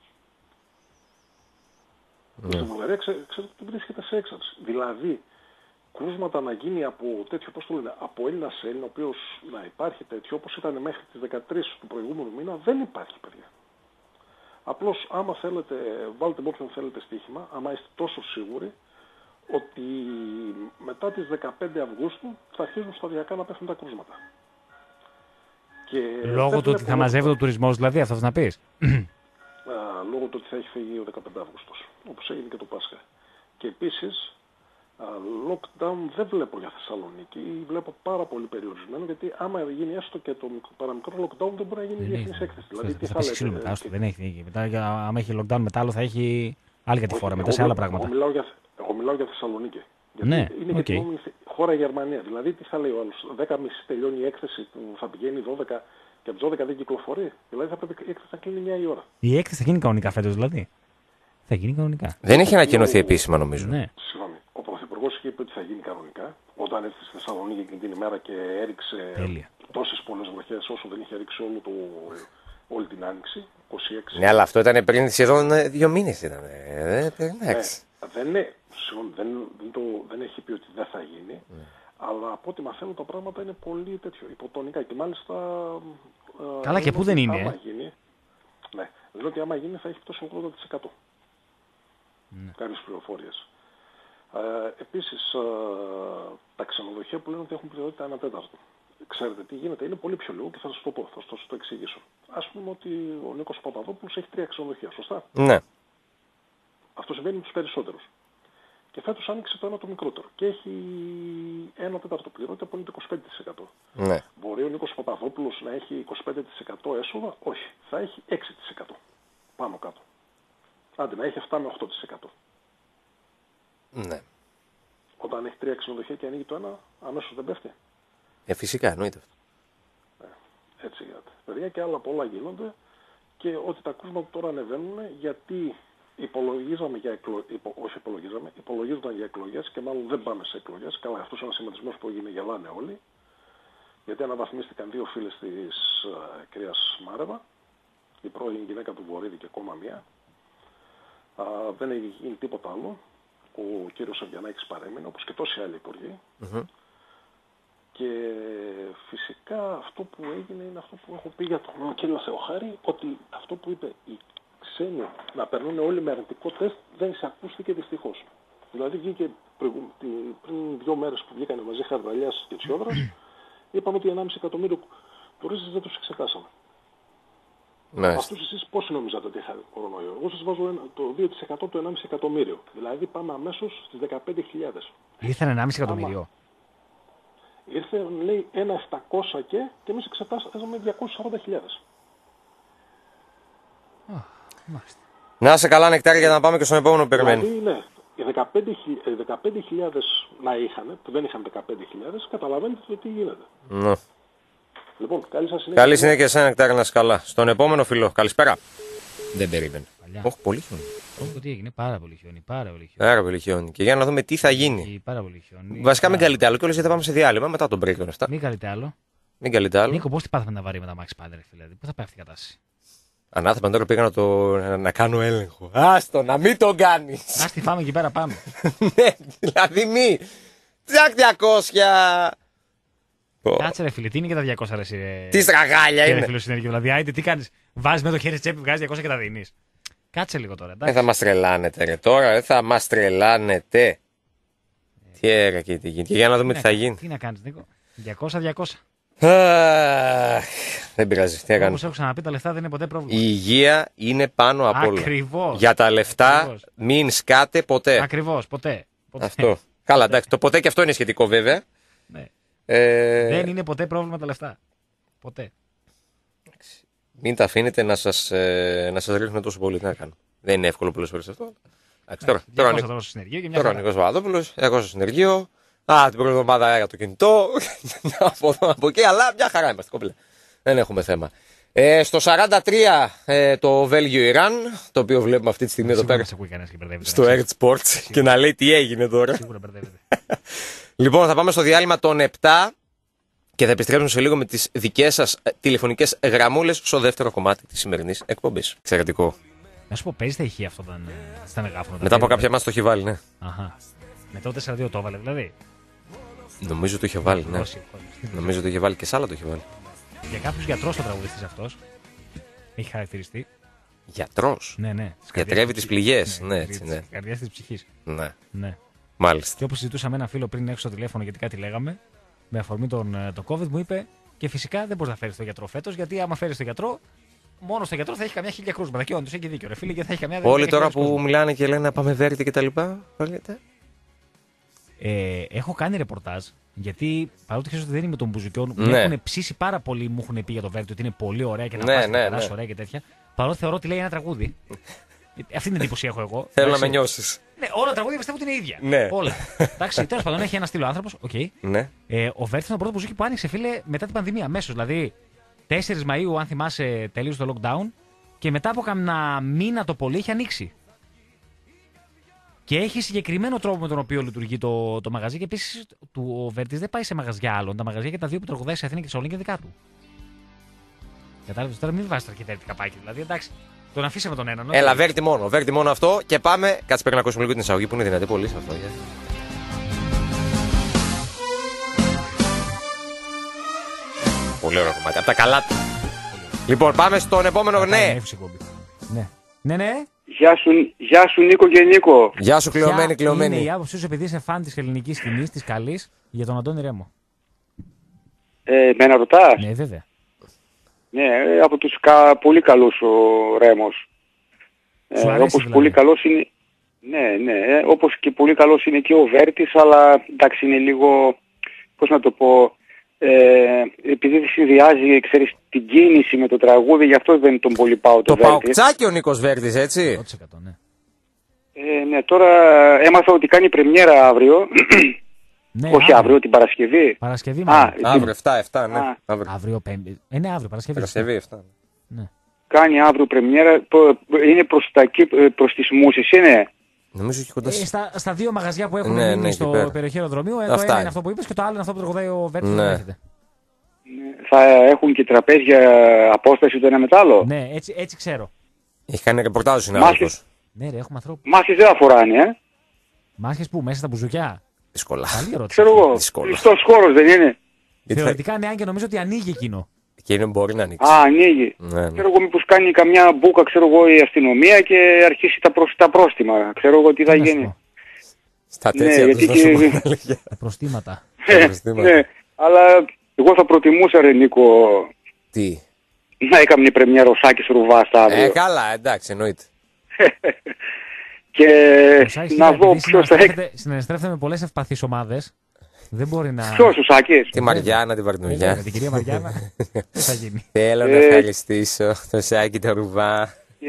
Στη Βουλγαρία ξέρετε ότι βρίσκεται σε έξαρση. Δηλαδή, κρούσματα να γίνει από τέτοιο, πώς το λένε, από Έλληνα σε Έλληνα, ο οποίος να υπάρχει τέτοιο, όπως ήταν μέχρι τις 13 του προηγούμενου μήνα, δεν υπάρχει, παιδιά. Απλώς, άμα θέλετε, βάλτε με όποιον θέλετε στοίχημα, άμα είστε τόσο σίγουροι, ότι μετά τις 15 Αυγούστου θα αρχίζουν σταδιακά να πέφτουν τα κρούσματα. Και
λόγω του ότι θα μαζεύει ο τουρισμός, δηλαδή, αυτό να πεις.
Λόγω του ότι θα έχει φύγει ο 15 Αυγούστος, όπως έγινε και το Πάσχα. Και επίσης, lockdown δεν βλέπω για Θεσσαλονίκη, βλέπω πάρα πολύ περιορισμένο, γιατί άμα γίνει έστω και το παραμικρό lockdown δεν μπορεί να γίνει διεθνής έκθεση. Δηλαδή, τι θα λέτε.
Δεν έχει. Μετά, άμα έχει lockdown μετά άλλο θα έχει άλλη κατηφόρα, μετά σε άλλα πράγματα.
Εγώ μιλάω για Θεσσαλονίκη.
Ναι,
είναι και την όμορφη χώρα Γερμανία. Δηλαδή, τι θα λέει ο άλλος, 10.30 τελειώνει η έκθεση που θα πηγαίνει 12 και από τις 12 δεν κυκλοφορεί. Δηλαδή, θα πρέπει η έκθεση να κλείνει 9 η ώρα.
Η έκθεση θα γίνει κανονικά φέτος, δηλαδή. Θα γίνει κανονικά.
Δεν έχει ανακοινωθεί επίσημα, νομίζω.
Ναι.
Συγγνώμη. Ο Πρωθυπουργός είχε πει ότι θα γίνει κανονικά. Όταν έρθει στη Θεσσαλονίκη εκείνη την ημέρα και έριξε τόσες πολλές βροχές όσο δεν είχε ρίξει όλη την άνοιξη. 26.
Ναι, αλλά αυτό ήταν πριν σχεδόν 2 μήνες.
Δεν έχει πει ότι δεν θα γίνει. Αλλά από ό,τι μαθαίνω τα πράγματα είναι πολύ τέτοιο, υποτονικά. Και μάλιστα.
Καλά, και πού δεν είναι.
Άμα γίνει, ναι, λέω ότι άμα γίνει θα έχει πτώση 80%. Κάποιες πληροφορίες. Επίσης, τα ξενοδοχεία που λένε ότι έχουν πληρότητα 1/4. Ξέρετε τι γίνεται, είναι πολύ πιο λίγο και θα σας το πω, θα σας το εξηγήσω. Ας πούμε ότι ο Νίκος Παπαδόπουλος έχει 3 ξενοδοχεία, σωστά.
Ναι.
Αυτό συμβαίνει με τους περισσότερους. Και φέτος άνοιξε το ένα το μικρότερο και έχει 1/4 πληρότητα που είναι το 25%.
Ναι.
Μπορεί ο Νίκος Παπαδόπουλος να έχει 25% έσοδα, όχι, θα έχει 6% πάνω κάτω. Άντε να έχει 7 με 8%.
Ναι.
Όταν έχει 3 ξενοδοχεία και ανοίγει το ένα, αμέσως δεν πέφτει.
Φυσικά, εννοείται αυτό.
Έτσι γίνεται. Παιδιά, και άλλα πολλά γίνονται και ότι τα κρούσματα τώρα ανεβαίνουν γιατί υπολογίζονταν για εκλογές και μάλλον δεν πάμε σε εκλογές. Καλά, αυτός είναι ένας σχηματισμός που έγινε, γελάνε όλοι. Γιατί αναβαθμίστηκαν 2 φίλες της κυρίας Μάρεβα, η πρώην γυναίκα του Βορύδη και ακόμα μία. Δεν έχει γίνει τίποτα άλλο. Ο κύριος Αυγιανάκης παρέμεινε, όπως και τόσοι άλλοι υπουργοί. Και φυσικά αυτό που έγινε είναι αυτό που έχω πει για τον κύριο Θεοχάρη, ότι αυτό που είπε οι ξένοι να περνούν όλοι με αρνητικό τεστ δεν εισακούστηκε δυστυχώς. Δηλαδή βγήκε πριν 2 μέρες που βγήκανε μαζί Χαρδαλιάς και Τσιόδρας, είπαν ότι 1,5 εκατομμύριο τουρίστες δεν τους εξετάσαμε. Αυτούς εσείς πώς νομίζατε ότι είχατε κορονοϊό? Εγώ σας βάζω το 2% το 1,5 εκατομμύριο. Δηλαδή πάμε αμέσως στις 15.000.
Ήρθαν 1,5 εκατομμύριο.
Ήρθε, λέει, 1.700 και εμείς εξετάσαμε 240.000.
Να σε καλά, Νεκτάρη, για να πάμε και στον επόμενο περιμένει.
Δηλαδή, ναι, οι 15.000 να είχαν, που δεν είχαν 15.000, καταλαβαίνετε τι γίνεται.
Ναι.
Λοιπόν, καλή σας συνέχεια.
Καλή συνέχεια σε Νεκτάρη, να σε καλά. Στον επόμενο φιλό, καλησπέρα. Δεν περίμενε. Όχι, πολύ χιόνι.
Τι έγινε, πάρα πολύ χιόνι.
Πάρα πολύ χιόνι. Και για να δούμε τι θα γίνει.
Πάρα πολύ χιόνι.
Βασικά μην καλείτε άλλο, και όλες θα πάμε σε διάλειμμα μετά τον break.
Μην καλείτε άλλο.
Μην καλείτε άλλο.
Νίκο, πώς τι πάθαμε να βαρύ με τα Max Padre, φίλε? Πού θα πάει αυτή η κατάσταση?
Ανάθεμα τώρα πήγα να κάνω έλεγχο. Άστο, να μην τον κάνεις.
Ας τη φάμε εκεί πέρα, πάμε.
Ναι, δηλαδή μη. Τσακ 200.
Κάτσε ρε φίλε, τι είναι και τα 200 ρε?
Τι στραγάλια είναι.
Δηλαδή, άιτε, τι κάνεις? Βάζεις με το χέρι τσέπη, βγάζεις 200 και τα δίνεις. Κάτσε λίγο τώρα.
Δεν θα μας τρελάνετε ρε τώρα, δεν θα μας τρελάνετε. Τι έγα και τι γίνει. Και για να δούμε τι θα γίνει.
Τι να κάνεις, Νίκο? 200.
Δεν πειράζει. Τι έκανε.
Όπως έχω ξαναπεί, τα λεφτά δεν είναι ποτέ πρόβλημα.
Η υγεία είναι πάνω απ' όλα.
Ακριβώς.
Για τα λεφτά μην σκάτε ποτέ.
Ακριβώς, ποτέ.
Αυτό. Καλά, εντάξει. Το ποτέ και αυτό είναι σχετικό βέβαια.
Ναι. Δεν είναι ποτέ πρόβλημα τα λεφτά. Ποτέ.
Μην τα αφήνετε να σας ρίχνουν τόσο πολύ. Τι να κάνω. Δεν είναι εύκολο πολλές φορές αυτό. Τώρα ο Νίκος Παπαδόπουλος, εγώ στο συνεργείο. Την πρώτη εβδομάδα για το κινητό. Από εδώ, από εκεί, αλλά μια χαρά είμαστε κόμπλε. Δεν έχουμε θέμα. Στο 43 το Βέλγιο-Ιράν, το οποίο βλέπουμε αυτή τη στιγμή εδώ πέρα στο Earth Sports και να λέει τι έγινε τώρα. Λοιπόν, θα πάμε στο διάλειμμα των 7 και θα επιστρέψουμε σε λίγο με τις δικές σας τηλεφωνικές γραμμούλες στο δεύτερο κομμάτι της σημερινής εκπομπής. Εξαιρετικό.
Να σου πω, παίζει τα ηχεία αυτό όταν στα μεγάφωνα.
Μετά από κάποια μας το έχει βάλει, ναι.
Αχα. Μετά το 4-2 το έβαλε, δηλαδή.
Νομίζω το είχε βάλει, ναι. Νομίζω το είχε βάλει και σ' άλλα το είχε βάλει.
Για κάποιους γιατρός ο τραγουδιστής αυτός έχει χαρακτηριστεί.
Γιατρός.
Ναι.
Γιατρεύει τις πληγές. Ναι, έτσι, ναι.
Καρδιάς της ψυχής.
Ναι. Μάλιστα.
Και όπως συζητούσα με ένα φίλο πριν έξω στο τηλέφωνο γιατί κάτι λέγαμε, με αφορμή το COVID, μου είπε και φυσικά δεν μπορείς να φέρεις τον γιατρό φέτος, γιατί άμα φέρεις τον γιατρό, μόνο στον γιατρό θα έχει καμιά 1000 κρούσματα. Και όντως έχει δίκιο, ρε φίλε, και θα έχει καμιά.
Όλοι τώρα που μιλάνε και λένε να πάμε Βέρτη και τα λοιπά,
έχω κάνει ρεπορτάζ, γιατί παρότι ξέρεις ότι δεν είμαι των μπουζουκιών, μου έχουν ψήσει πάρα πολύ, μου έχουν πει για το Βέρτη ότι είναι πολύ ωραία και να πας να περάσεις ωραία και τέτοια. Παρότι θεωρώ ότι λέει ένα τραγούδι. Αυτή την εντύπωση έχω εγώ.
Θέλω να με νιώσεις.
Ναι, όλα τα τραγούδια πιστεύω ότι είναι ίδια.
Ναι.
Όλα. Εντάξει, τέλος πάντων έχει ένα στήλο άνθρωπος. Okay.
Ναι.
Ο Βέρτη ήταν το πρώτο μπουζούκι που άνοιξε, φίλε, μετά την πανδημία. Αμέσως. Δηλαδή, 4 Μαΐου, αν θυμάσαι, τελείωσε το lockdown και μετά από κάνα μήνα το πολύ έχει ανοίξει. Και έχει συγκεκριμένο τρόπο με τον οποίο λειτουργεί το μαγαζί. Και επίσης ο Βέρτης δεν πάει σε μαγαζιά άλλων. Τα μαγαζιά και τα δύο που τραγουδάει σε Αθήνα και Θεσσαλονίκη είναι δικά του. Κατάλαβες τώρα, μην βάζει τραχυδέρτη καπάκι. Δηλαδή, εντάξει, τον αφήσαμε τον έναν.
Έλα, Βέρτη μόνο αυτό και πάμε. Κάτσε πρέπει να ακούσουμε λίγο την εισαγωγή που είναι δυνατή πολύ σε αυτό. Πολύ ωραίο κομμάτι. Από τα καλά του. Λοιπόν, πάμε στον επόμενο. Ναι.
Ναι.
Γεια σου Νίκο και Νίκο.
Γεια σου κλειωμένη.
Είναι η άποψή σου, επειδή είσαι φαν της ελληνικής σκηνής, της καλής, για τον Αντώνη Ρέμο.
Μένα ρωτάς?
Ναι, βέβαια.
Ναι, από τους πολύ καλούς ο Ρέμος. Όπως δηλαδή. Πολύ καλός είναι... Ναι, όπως και πολύ καλός είναι και ο Βέρτης, αλλά εντάξει είναι λίγο, πώς να το πω, επειδή συνδυάζει, ξέρεις, την κίνηση με το τραγούδι, γι' αυτό δεν τον πολύ πάω το Βέρτη.
Το παοκτσάκι ο Νίκος Βέρτης, έτσι.
100%, ναι.
Ναι, τώρα έμαθα ότι κάνει πρεμιέρα αύριο. Ναι, όχι αύριο, την Παρασκευή.
Παρασκευή,
αύριο, 7, ναι.
Αύριο, Πέμπτη. Ναι, αύριο, Παρασκευή.
7.
Ναι. Κάνει αύριο πρεμιέρα, είναι προς τις Μούσες, είναι.
Νομίζω έχει κοντά
στα δύο μαγαζιά που έχουν μείνει στο περιοχή αεροδρομίου. Το ένα είναι αυτό που είπες και το άλλο είναι αυτό που τραγουδάει ο Βέρτης. Ναι.
Θα έχουν και τραπέζια απόσταση το ένα με το άλλο.
Ναι, έτσι ξέρω.
Έχει κάνει ρεπορτάζ ο συνάδελφος.
Ναι, ρε, έχουμε ανθρώπους.
Μάσκες δεν αφοράνε,
Μάσκες που, μέσα στα μπουζουκιά?
Δύσκολα.
Καλή ερώτηση.
Ξέρω εγώ. Κλειστός χώρος δεν είναι?
Θεωρητικά ναι, και νομίζω ότι ανοίγει εκείνο.
Εκείνο μπορεί να ανοίξει.
Ανοίγει.
Ναι.
Ξέρω εγώ μήπως κάνει καμιά μπούκα, ξέρω εγώ, η αστυνομία και αρχίσει τα πρόστιμα. Ξέρω εγώ τι θα γίνει.
Στα τέτοια
τα προστήματα.
Ναι, αλλά εγώ θα προτιμούσα, ρε Νίκο,
τι?
Να έκαμνε πρεμιέρα ο Σάκης Ρουβάς αύριο.
Καλά, εντάξει, εννοείται.
Και να δω ποιος θα έχει...
Συναναστρέφεται με πολλές ευπαθείς ομάδες. Δεν μπορεί να...
Ποιος ο Σάκης?
Τη Μαριάννα, την Βαρνουλιά.
Την κυρία Μαριάννα. Τι θα γίνει?
Θέλω να ευχαριστήσω τον Σάκη τον Ρουβά.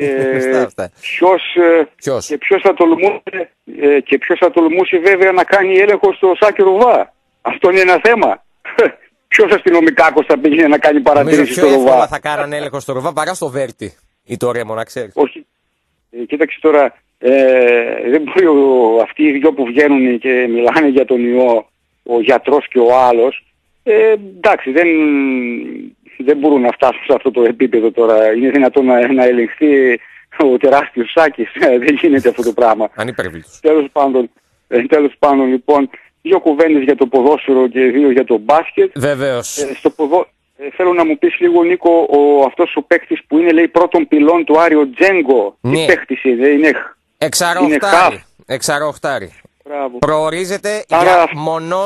Και ποιος θα τολμούσε βέβαια να κάνει έλεγχο στο Σάκη Ρουβά? Αυτό είναι ένα θέμα. Ποιος αστυνομικάκος θα πήγαινε να κάνει παρατήρηση στο Ρουβά?
Εύκολα θα κάνανε έλεγχο στο Ρουβά παρά στο Βέρτη ή το Ρέμο, να ξέρεις.
Όχι. Κοίταξε τώρα, δεν μπορεί αυτοί οι δυο που βγαίνουν και μιλάνε για τον ιό, ο γιατρός και ο άλλος, εντάξει, δεν μπορούν να φτάσουν σε αυτό το επίπεδο τώρα. Είναι δυνατόν να ελεγχθεί ο τεράστιος Σάκης? Δεν γίνεται αυτό το πράγμα.
Ανυπέρβλητος.
Τέλος πάντων, λοιπόν, δύο κουβέντες για το ποδόσφαιρο και δύο για το μπάσκετ.
Βεβαίως.
Θέλω να μου πεις λίγο, Νίκο, αυτός ο παίκτης που είναι, λέει, πρώτον πυλών του Άριο Τζέγκο.
Ναι.
Τι παίκτης είναι?
Εξαροχτάρι. Προορίζεται για μονός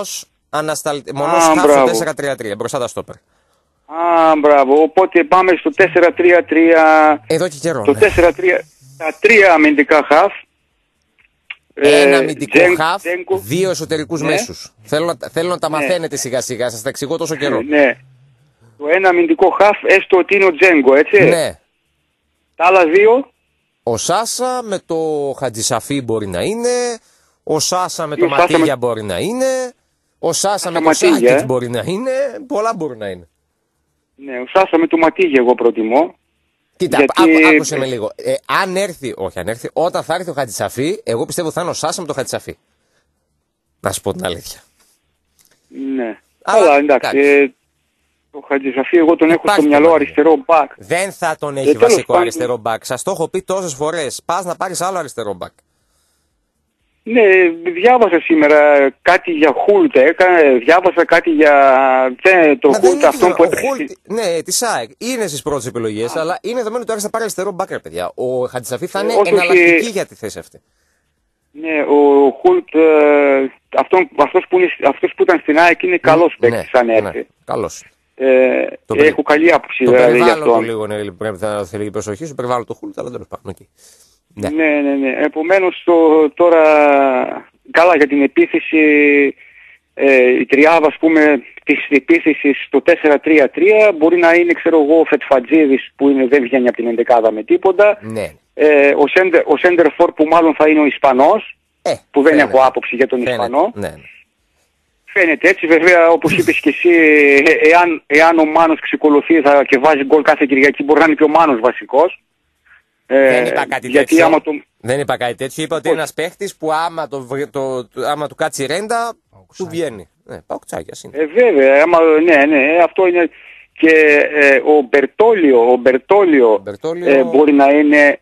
Μονός χαφ στο 4-3-3, μπροστά τα στόπερ.
Μπράβο. Οπότε πάμε στο 4-3-3.
Εδώ και καιρό.
Το 4-3, τα 3 αμυντικά χαφ.
Ένα αμυντικό χαφ, 2 εσωτερικούς μέσους. Θέλω να τα μαθαίνετε σιγά σιγά, σας τα εξηγώ τόσο καιρό.
Ναι. Το ένα αμυντικό χαφ, έστω ότι είναι ο Τζέγκο, έτσι.
Ναι.
Τα άλλα 2.
Ο Σάσα με το Χατζησαφή μπορεί να είναι. Ο Σάσα με το Ματίγια μπορεί να είναι. Ο Σάσα με το Σάκετς μπορεί να είναι. Πολλά μπορεί να είναι.
Ναι, ο Σάσα με το Ματίγια εγώ προτιμώ.
Κοίτα, άκουσε με λίγο. Όταν θα έρθει ο Χατζησαφή, εγώ πιστεύω θα είναι ο Σάσα με το Χατζησαφή. Να σου πω την αλήθεια.
Ναι. Αλλά εντάξει. Το Χατζησαφή εγώ τον έχω στο μυαλό αριστερό μπακ.
Δεν θα τον έχει βασικό αριστερό μπακ. Σας το έχω πει τόσες φορές. Πας να πάρεις άλλο αριστερό μπακ.
Ναι, διάβασα σήμερα κάτι για Χούλτ. Διάβασα κάτι για το Χούλτ αυτόν που έπαιξε.
Ναι, τη ΣΑΕΚ. Είναι στις πρώτες επιλογές, αλλά είναι δεδομένο ότι θα πάρει αριστερό μπακ, ρε παιδιά. Ο Χατζησαφή θα είναι εναλλακτική για τη θέση αυτή.
Ναι, ο Χούλτ, αυτός που ήταν στην ΑΕΚ είναι καλός παίκτης αν έρθει.
Ναι, καλός.
Έχω καλή άποψη
δηλαδή για αυτόν. Το λίγο πρέπει να θέλει προσοχή σου, περιβάλλον το Χούλτ, αλλά τέλος πάντων εκεί.
Ναι. Επομένως τώρα, καλά για την επίθεση, η τριάδα ας πούμε της επίθεσης στο 4-3-3 μπορεί να είναι ξέρω εγώ ο Φετφατζίδης που δεν βγαίνει από την ενδεκάδα με τίποτα.
Ναι.
Ο Σέντερφορ που μάλλον θα είναι ο Ισπανός, που δεν έχω άποψη για τον Ισπανό.
Ναι.
Φαίνεται έτσι, βέβαια όπως είπες και εσύ, εάν ο Μάνος ξεκολουθεί και βάζει γκολ κάθε Κυριακή μπορεί να είναι και ο Μάνος βασικός.
Δεν είπα κάτι τέτοιο. Δεν είπα κάτι τέτοιο. Είπα ότι είναι ένας παίχτης που άμα του κάτσει ρέντα, του βγαίνει. Ναι, παοκτσάκιας είναι.
Βέβαια, ναι, αυτό είναι. Και ο Μπερτόλιο μπορεί να είναι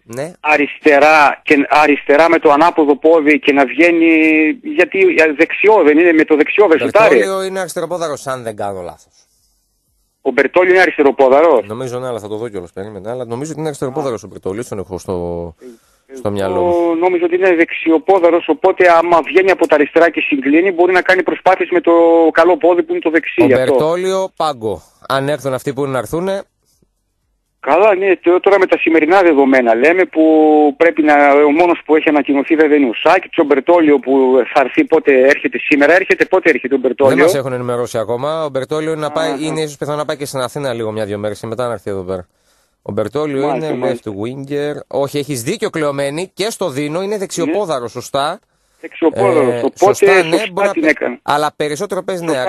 αριστερά με το ανάποδο πόδι και να βγαίνει, γιατί δεξιό δεν είναι, με το δεξιό δεν σουτάρει.
Ο Μπερτόλιο είναι αριστεροπόδαρος αν δεν κάνω λάθος.
Ο Μπερτόλιο είναι αριστεροπόδαρος.
Νομίζω ναι, αλλά θα το δω κιόλας περίμενα. Αλλά νομίζω ότι είναι αριστεροπόδαρος ο Μπερτόλιο, τον έχω στο μυαλό μου.
Νόμιζα ότι είναι δεξιοπόδαρος, οπότε άμα βγαίνει από τα αριστερά και συγκλίνει μπορεί να κάνει προσπάθειες με το καλό πόδι που είναι το δεξί.
Ο Μπερτόλιο, πάγκο. Αν έρθουν αυτοί που είναι να έρθουν.
Καλά, ναι, τώρα με τα σημερινά δεδομένα λέμε που πρέπει ο μόνος που έχει ανακοινωθεί βέβαια είναι ο Σάκετς. Ο Μπερτόλιο που θα έρθει πότε έρχεται σήμερα, πότε έρχεται ο Μπερτόλιο.
Δεν μας έχουν ενημερώσει ακόμα. Ο Μπερτόλιο είναι ίσως πιθανό να πάει και στην Αθήνα λίγο 1-2 μέρες και μετά να έρθει εδώ πέρα. Ο Μπερτόλιο είναι left winger. Όχι, έχεις δίκιο Κλεωμένη και στο Δίνο είναι δεξιοπόδαρο, σωστά.
Δεξιοπόδαρο, οπότε σωστά την έκανα.
Αλλά περισσότερο παίζει ναι.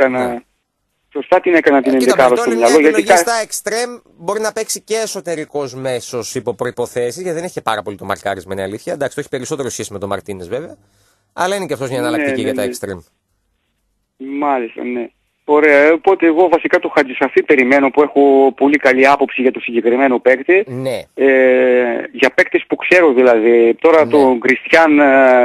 Σωστά την έκανα την ενδεκάδα στο μυαλό.
Γιατί στα εξτρέμ μπορεί να παίξει και εσωτερικός μέσος υπό προϋποθέσεις, γιατί δεν έχει πάρα πολύ το μαρκάρισμα, είναι αλήθεια. Εντάξει, το έχει περισσότερο σχέση με τον Μαρτίνες βέβαια. Αλλά είναι και αυτός μια εναλλακτική για τα εξτρέμ.
Μάλιστα, ναι. Ωραία, οπότε εγώ βασικά το Χατζησαφή περιμένω που έχω πολύ καλή άποψη για το συγκεκριμένο παίκτη.
Ναι.
Για παίκτες που ξέρω δηλαδή. Τώρα τον Κριστιαν,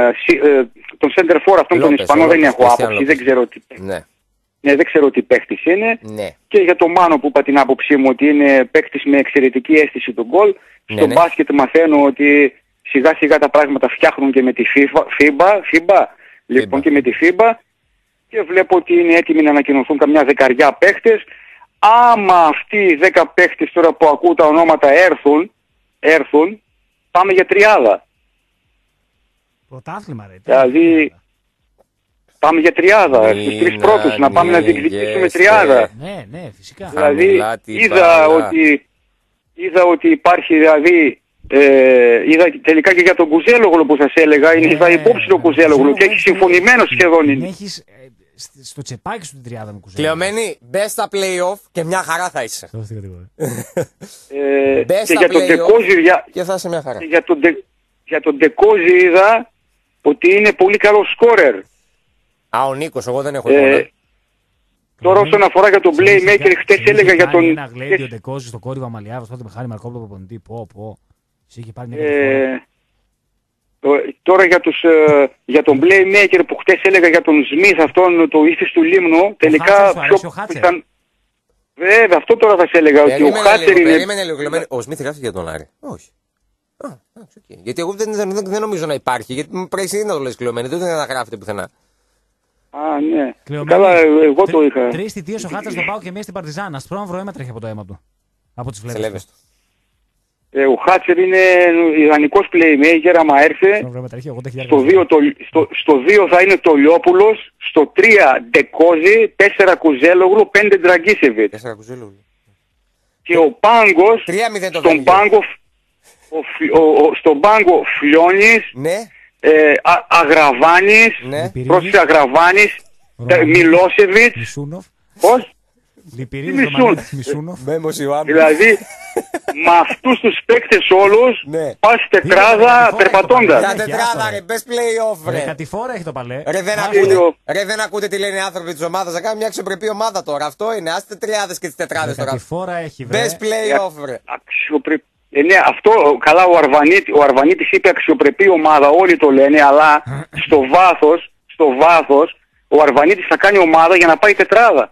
τον Σέντερφορ αυτόν τον Ισπανό δεν έχω άποψη, δεν ξέρω τι. Ναι, δεν ξέρω τι παίκτης είναι.
Ναι.
Και για το Μάνο που είπα την άποψή μου ότι είναι παίκτης με εξαιρετική αίσθηση του γκολ. Στο μπάσκετ μαθαίνω ότι σιγά σιγά τα πράγματα φτιάχνουν και με τη FIBA. Λοιπόν και με τη FIBA. Και βλέπω ότι είναι έτοιμοι να ανακοινωθούν καμιά 10 παίχτες. Άμα αυτοί οι 10 παίχτες τώρα που ακούω τα ονόματα έρθουν, πάμε για τριάδα.
Πρωτάθλημα ρε.
Δηλαδή, πάμε για τριάδα. Στους 3 πρώτους να πάμε να διεκδικήσουμε τριάδα.
Ναι, φυσικά.
Δηλαδή, είδα ότι υπάρχει δηλαδή... είδα τελικά και για τον Κουζέλογλου που σας έλεγα, είδα υπόψη τον Κουζέλογλου και έχει συμφωνημένο σχεδόν είναι.
Έχεις στο τσεπάκι σου την τριάδα με Κουζέλογλου.
Κλεωμένη, μπες στα play-off και μια χαρά θα είσαι.
Και για τον Ντεκόζι
και θα είσαι μια χαρά.
Για τον Ντεκόζι είδα ότι είναι πολύ καλό σκόρερ.
Ο Νίκος, εγώ δεν έχω
Τώρα όσον αφορά για τον Playmaker, χτες έλεγα για τον...
Ένα γλέντι ο Ντεκόζι στο κόρυβα Μαλιάβας, τότε με Χάρη Μαρκόπουλο προπονητή.
Τώρα για τον Playmaker που χτες έλεγα για τον Σμιθ, αυτόν το ύφης του Λίμνου, τελικά ήταν... Βέβαια, αυτό τώρα θα σε έλεγα, ότι ο Χάτσερ είναι...
Περίμενε λίγο, ο Σμιθ γράφει για τον Άρη. Όχι. Γιατί εγώ δεν νομίζω να υπάρχει, γιατί πρέπει να το λες Κλειωμένη, δεν να γράφετε πουθενά.
Α, ναι.
Κλεωμένη.
Καλά, εγώ το είχα.
3 θητείες ο Χάτσας στον Πάο και μία στην Παρτιζάν. Σπρώμαυρο αίμα τρέχει από το αίμα του. Από τις βλέβες του.
Ο Χάτσερ είναι ιδανικός playmaker, άμα έρθει. Στο 2 θα είναι το Λιόπουλος, στο 3 Ντεκόζη, 4 Κουζέλογλου, 5 Ντραγκίσεβιτ. Και ο πάγκος, στον πάγκο Φλιώνης,
ναι.
Αγραβάνης,
ναι.
πρόσεχε Αγραβάνης, Μιλόσεβιτς. Πώς? Δηλαδή, με αυτούς τους παίκτες όλους, πας τετράδα περπατώντας.
Για τετράδα ρε, best play-off ρε.
Κατηφόρα έχει το παλέ.
Ρε δεν ακούτε τι λένε οι άνθρωποι της ομάδας, θα κάνουν μια αξιοπρεπή ομάδα τώρα. Αυτό είναι, άστε τριάδες και τις τετράδες τώρα.
Κατηφόρα έχει βρε.
Best play-off ρε.
Ναι, αυτό καλά ο Αρβανίτης είπε αξιοπρεπή ομάδα, όλοι το λένε, αλλά στο βάθος ο Αρβανίτης θα κάνει ομάδα για να πάει τετράδα.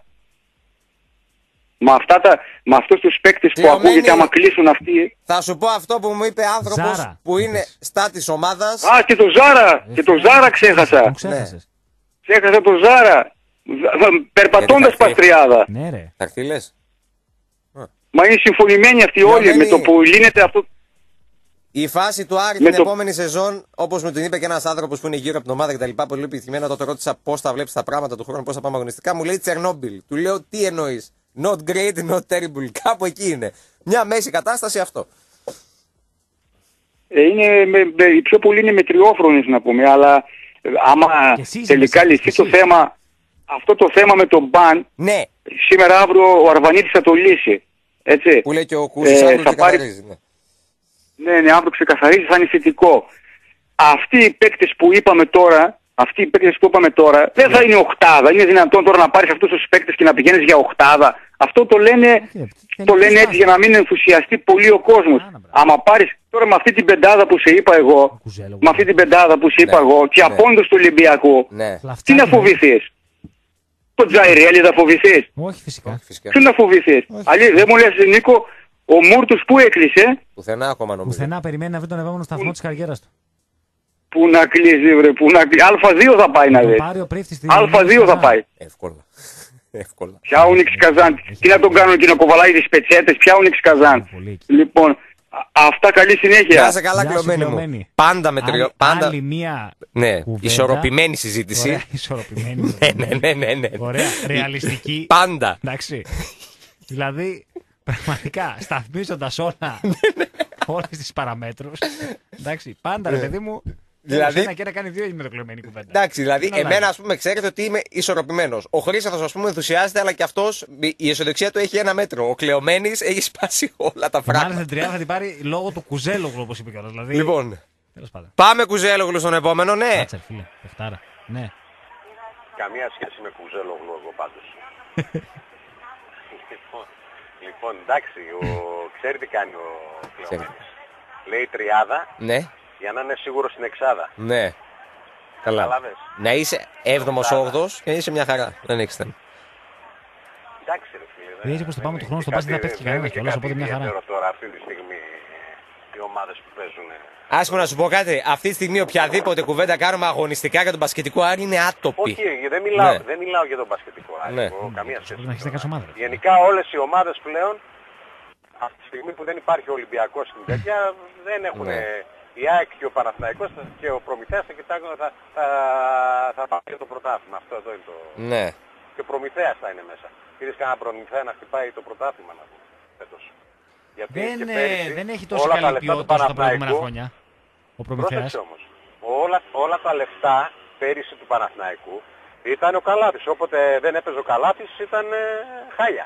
Με αυτούς τους παίκτες που ακούγεται άμα κλείσουν αυτοί.
Θα σου πω αυτό που μου είπε άνθρωπος που είναι στα της ομάδας.
Α, και το Ζάρα! Και το Ζάρα ξέχασα. Ξέχασα το Ζάρα. Περπατώντας παστριάδα.
Ναι ρε.
Τακτήλες.
Μα είναι συμφωνημένοι αυτοί όλοι με το που λύνεται αυτό.
Η φάση του Άρη την επόμενη σεζόν, όπως μου την είπε και ένας άνθρωπος που είναι γύρω από την ομάδα κτλ. Πολύ επιτυχημένα, τότε ρώτησα πώς θα βλέπεις τα πράγματα του χρόνου, πώς θα πάμε αγωνιστικά. Μου λέει Τσερνόμπιλ. Του λέω τι εννοείς. Not great, not terrible. Κάπου εκεί είναι. Μια μέση κατάσταση αυτό.
Οι πιο πολλοί είναι μετριόφρονες να πούμε, αλλά άμα τελικά λυθεί το θέμα, αυτό το θέμα με τον μπαν,
ναι.
Σήμερα αύριο ο Αρβανίτης θα το λύσει. Έτσι.
Που λέει και ο Κούσης αύριο ξεκαθαρίζει.
Ναι, αύριο ξεκαθαρίζει, θα είναι θετικό. Αυτοί οι παίκτες που είπαμε τώρα, δεν θα είναι οκτάδα. Είναι δυνατόν τώρα να πάρεις αυτούς τους παίκτες και να πηγαίνεις για οκτάδα. Αυτό το λένε έτσι για να μην ενθουσιαστεί πολύ ο κόσμος. Άμα πάρεις τώρα με αυτή την πεντάδα που σε είπα εγώ, και απόντος του Ολυμπιακού, τι να φοβηθείς? Το Τζαϊρέλη θα φοβηθείς?
Όχι φυσικά.
Τι να φοβηθείς? Δεν μου λες Νίκο, ο Μούρτους που έκλεισε?
Πουθενά ακόμα νομίζω.
Πουθενά περιμένει να βρει τον επόμενο σταθμό της καριέρας του.
Πού να κλείσει βρε, Α2 θα πάει να δει. Α2 θα πάει.
Εύκολα.
Ποια ο Νίξ Καζάν? Τι να τον κάνουν και να κοβαλάει τις πετσέτες? Ποια ο Νίξ Καζάν? Λοιπόν, αυτά καλή συνέχεια.
Να είσαι καλά κλωμένη μου. Πάντα με τριό.
Άλλη μία κουβέντα.
Ισορροπημένη συζήτηση.
Ωραία, ισορροπημένη.
Ναι.
Ωραία, ρεαλιστική.
Πάντα.
Εντάξει. Δηλαδή, πραγματικά, σταθμίζοντας όλες τις παραμέτρους. Εντάξει, πάντα ρε παιδί μου. Δηλαδή, ένα και ένα κάνει δύο με το κλεμμένη κουβέντα.
Εντάξει, δηλαδή, εμένα, ας πούμε, ξέρετε ότι είμαι ισορροπημένος. Ο Χρήστος, ας πούμε, ενθουσιάζεται, αλλά και αυτός η αισιοδοξία του έχει ένα μέτρο. Ο Κλεωμένης έχει σπάσει όλα τα πράγματα.
Μάλιστα, την τριάδα θα την πάρει λόγω του Κουζέλογλου, όπως είπε κιόλας. Δηλαδή...
Λοιπόν, πάμε Κουζέλογλου στον επόμενο, ναι.
Κάτσε, φίλε, Πεφτάρα. Ναι.
Καμία σχέση με Κουζέλογλου, εγώ πάντως. Λοιπόν, εντάξει, ξέρει τι κάνει ο Κλεωμένης. Λέει τριάδα.
Ναι.
Για να είναι σίγουρο στην εξάδα.
Ναι. Καλά.
Καταλάβες.
Να είσαι 7ο-8ο και είσαι μια χαρά. Δεν έχεις θέμα.
Εντάξει, ρε φίλε.
Έτσι πως το πάμε του χρόνου στο μπάσκετ δεν θα πέφτει κανένας κιόλας, οπότε μια χαρά.
Τώρα αυτή τη στιγμή οι ομάδες που παίζουν.
Άσχο να σου πω κάτι. Αυτή τη στιγμή οποιαδήποτε κουβέντα κάνουμε αγωνιστικά για τον μπασκετικό Άρη είναι άτοπη.
Όχι, δεν μιλάω για τον μπασκετικό Άρη.
Ναι.
Καμία σχέση.
Γενικά
όλες οι ομάδες πλέον αυτή τη στιγμή που δεν υπάρχει Ολυμπιακός στην τέτοια δεν έχουν. Η ΑΕΚ και ο Παναθηναϊκός και ο Προμηθέας θα κοιτάξουν, θα πάει για το πρωτάθλημα. Αυτό εδώ είναι το...
Ναι.
Και ο Προμηθέας θα είναι μέσα. Είδες κανένα Προμηθέα να χτυπάει το πρωτάθλημα να πούμε φέτος.
Δεν έχει τόσο καλή ποιότητα όσο τα προηγούμενα χρόνια. Ο Προμηθέας.
Όμως. Όλα τα λεφτά πέρυσι του Παναθηναϊκού ήταν ο Καλάθης. Όποτε δεν έπαιζε ο Καλάθης ήταν χάλια.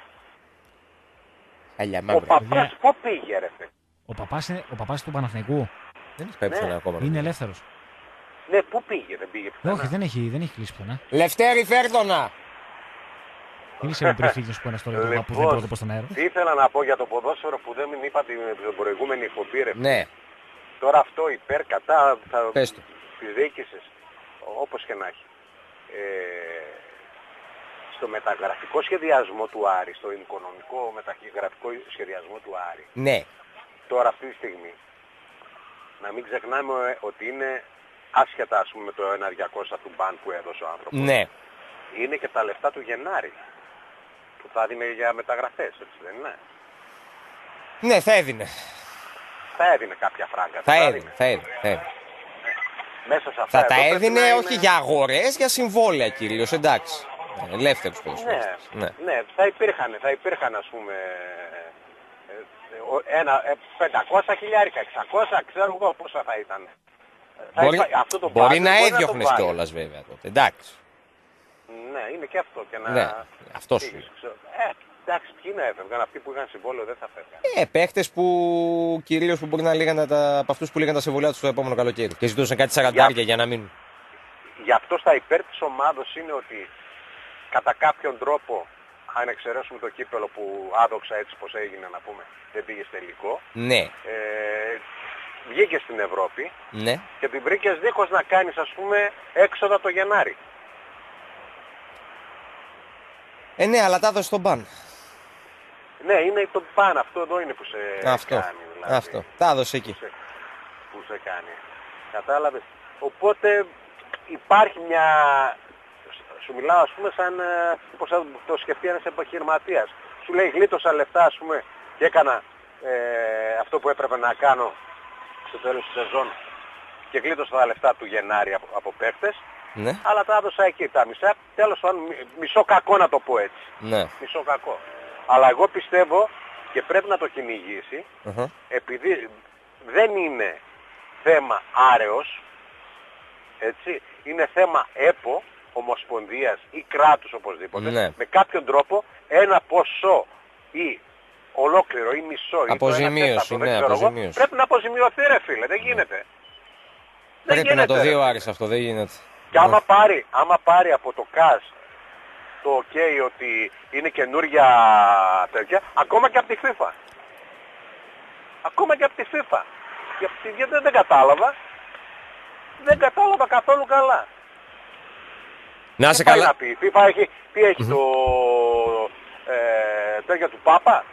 Ο Παπάς πού πήγε ρε φίλε?
Ο παπάς του Παναθηναϊκού.
Δεν έχει πάει πουθενά ακόμα.
Είναι ελεύθερος.
Ναι, πού πήγε, δεν πήγε πουθενά.
Όχι, δεν έχει κλείσει πουθενά.
Λευτέρη Φέρδονα.
Είσαι ο περιφύγιος που είναι στο λεπτό που δεν πρώτο προς τον αέρα.
Τι ήθελα να πω για το ποδόσφαιρο που δεν είπα την προηγούμενη εκπομπή ρε.
Ναι.
Τώρα αυτό υπέρ κατά
της
διοίκησης, όπως και να έχει. Στο μεταγραφικό σχεδιασμό του Άρη, στο οικονομικό μεταγραφικό σχεδιασμό του Άρη.
Ναι.
Τώρα αυτή τη στιγμή, να μην ξεχνάμε ότι είναι άσχετα ας πούμε το 1.200 του μπαν που έδωσε ο άνθρωπος.
Ναι.
είναι και τα λεφτά του Γενάρη που θα δίνει για μεταγραφές, έτσι δεν είναι?
Ναι, θα έδινε.
Θα έδινε κάποια φράγκα.
Θα έδινε.
Μέσα σε αυτά
θα τα έδινε όχι για αγορές, για συμβόλαια κυρίως, εντάξει. Ελεύθερους ποδοσφαιριστές.
Ναι, θα υπήρχαν ας πούμε 500 χιλιάρικα, 600, ξέρω εγώ πόσα θα ήταν.
Μπορεί να έδιωχνες κιόλας βέβαια τότε, εντάξει.
Ναι, είναι και αυτό. Και
ναι, αυτό σου.
Εντάξει, ποιοι να έφευγαν, αυτοί που είχαν συμβόλαιο δεν θα φεύγαν.
Παίχτες που κυρίως που μπορεί να λίγαν από αυτούς που λίγαν τα συμβολιά τους το επόμενο καλοκαίρι και ζητούσαν κάτι 40 για να μείνουν.
Γι' αυτό στα υπέρ της ομάδος είναι ότι κατά κάποιον τρόπο, αν εξαιρέσουμε το κύπελο που άδοξα έτσι πως έγινε να πούμε, δεν πήγε τελικό.
Ναι.
Βγήκε στην Ευρώπη,
ναι,
και την βρήκες δίχως να κάνεις ας πούμε έξοδα το Γενάρη.
Ναι, αλλά τα έδωσε στον Παν.
Ναι, είναι το Παν, αυτό εδώ είναι που σε κάνει. Δηλαδή,
αυτό, τα έδωσε εκεί.
Που σε κάνει. Κατάλαβες. Οπότε υπάρχει μια... Σου μιλάω ας πούμε σαν πως το σκεφτεί ένας επιχειρηματίας. Σου λέει γλίτωσα λεφτά ας πούμε και έκανα αυτό που έπρεπε να κάνω στο τέλος της σεζόν και γλίτωσα τα λεφτά του Γενάρη από παίκτες.
Ναι.
Αλλά τα έδωσα εκεί τα μισά. Τέλος πάντων, μισό κακό να το πω έτσι.
Ναι.
Μισό κακό. Αλλά εγώ πιστεύω και πρέπει να το κυνηγήσει, επειδή δεν είναι θέμα άρεος, έτσι, είναι θέμα ΕΠΟ, ομοσπονδίας ή κράτους οπωσδήποτε,
ναι,
με κάποιον τρόπο ένα ποσό ή ολόκληρο ή μισό
αποζημίωση,
ή το 1/4,
ναι, αποζημίωση.
πρέπει να αποζημιωθεί ρε φίλε, δεν γίνεται.
Πρέπει να το δει ο Άρης αυτό, δεν γίνεται.
Και άμα πάρει από το ΚΑΣ το OK ότι είναι καινούργια τέτοια, ακόμα και από τη FIFA. Ακόμα και από τη FIFA. Γιατί δεν κατάλαβα. Δεν κατάλαβα καθόλου καλά.
Να σε καλά.
Να πει. Η FIFA έχει, τι έχει το τέτοια του Πάπα.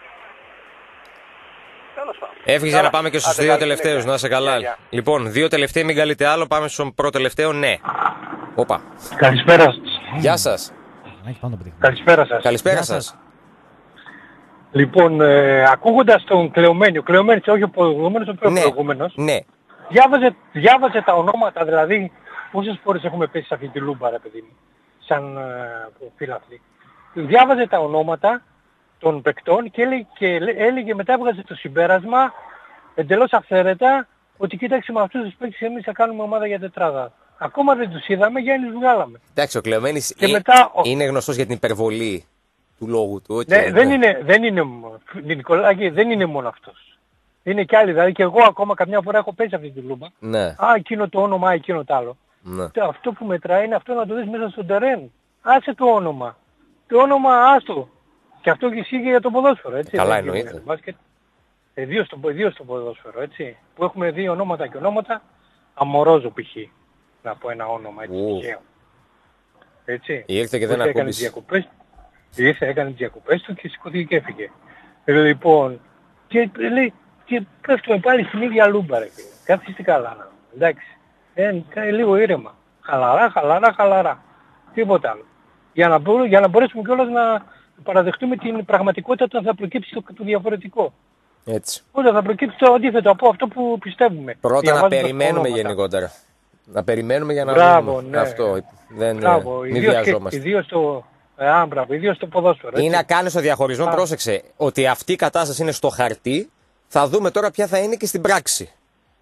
Έφυγε για να πάμε και στους δύο τελευταίους, να σε καλά. Λοιπόν, δύο τελευταίοι, μην καλείτε άλλο, πάμε στον πρώτο τελευταίο, ναι. Όπα.
Καλησπέρα σας.
Γεια σας.
Καλησπέρα σας.
Καλησπέρα σας.
Λοιπόν, ακούγοντας τον Κλεωμένη, ο Κλεωμένης όχι ο προηγούμενος, ο πιο προηγούμενος,
ναι,
διάβαζε τα ονόματα, δηλαδή πόσες φορές έχουμε πέσει σε αυτή τη λούμπα, ρε παιδί μου, σαν φίλαθλοι. Διάβαζε τα ονόματα των παικτών και έλεγε μετά έβγαζε το συμπέρασμα εντελώς αυθαίρετα ότι κοίταξε με αυτούς τους παίκτες εμείς θα κάνουμε ομάδα για τετράδα. Ακόμα δεν τους είδαμε, Γιάννης βγάλαμε.
Εντάξει, ο Κλεωμένης είναι γνωστός για την υπερβολή του λόγου του.
Ναι, δεν είναι Νικολάκη, δεν είναι μόνο αυτός. Είναι κι άλλοι, δηλαδή και εγώ ακόμα καμιά φορά έχω πέσει αυτή τη λούμπα.
Ναι.
Α, εκείνο το όνομα, εκείνο το άλλο.
Ναι.
Αυτό που μετράει είναι αυτό να το δεις μέσα στον τερέν. Άσε το όνομα. Το όνομα άστο. Και αυτό και ισχύει για το ποδόσφαιρο, έτσι.
Καλά εννοείται.
Δύο στο ποδόσφαιρο, έτσι. Που έχουμε δύο ονόματα και ονόματα. Αμορόζο π.χ. Να πω ένα όνομα, έτσι, τυχαίο. Έτσι.
Ήρθε και δεν ακούμπησε.
Ήρθε, έκανε τις διακοπές του και σηκωθήκε και έφυγε. Λοιπόν, και λέει, και πέφτουμε πάλι στην ίδια λούμπα, ρε φίλε. Καθίστε καλά, εντάξει. Λίγο ήρεμα. Χαλαρά. Τίποτα άλλο. Για να μπορέσουμε κιόλας να παραδεχτούμε την πραγματικότητα όταν θα προκύψει το διαφορετικό.
Έτσι.
Όταν θα προκύψει το αντίθετο από αυτό που πιστεύουμε.
Πρώτα να περιμένουμε γενικότερα. Να περιμένουμε για να
μπράβο, ναι.
Αυτό. Μην βιαζόμαστε.
Ιδίως στο ποδόσφαιρο. Έτσι.
Ή να κάνεις το διαχωρισμό, πρόσεξε, ότι αυτή η κατάσταση είναι στο χαρτί, θα δούμε τώρα ποια θα είναι και στην πράξη.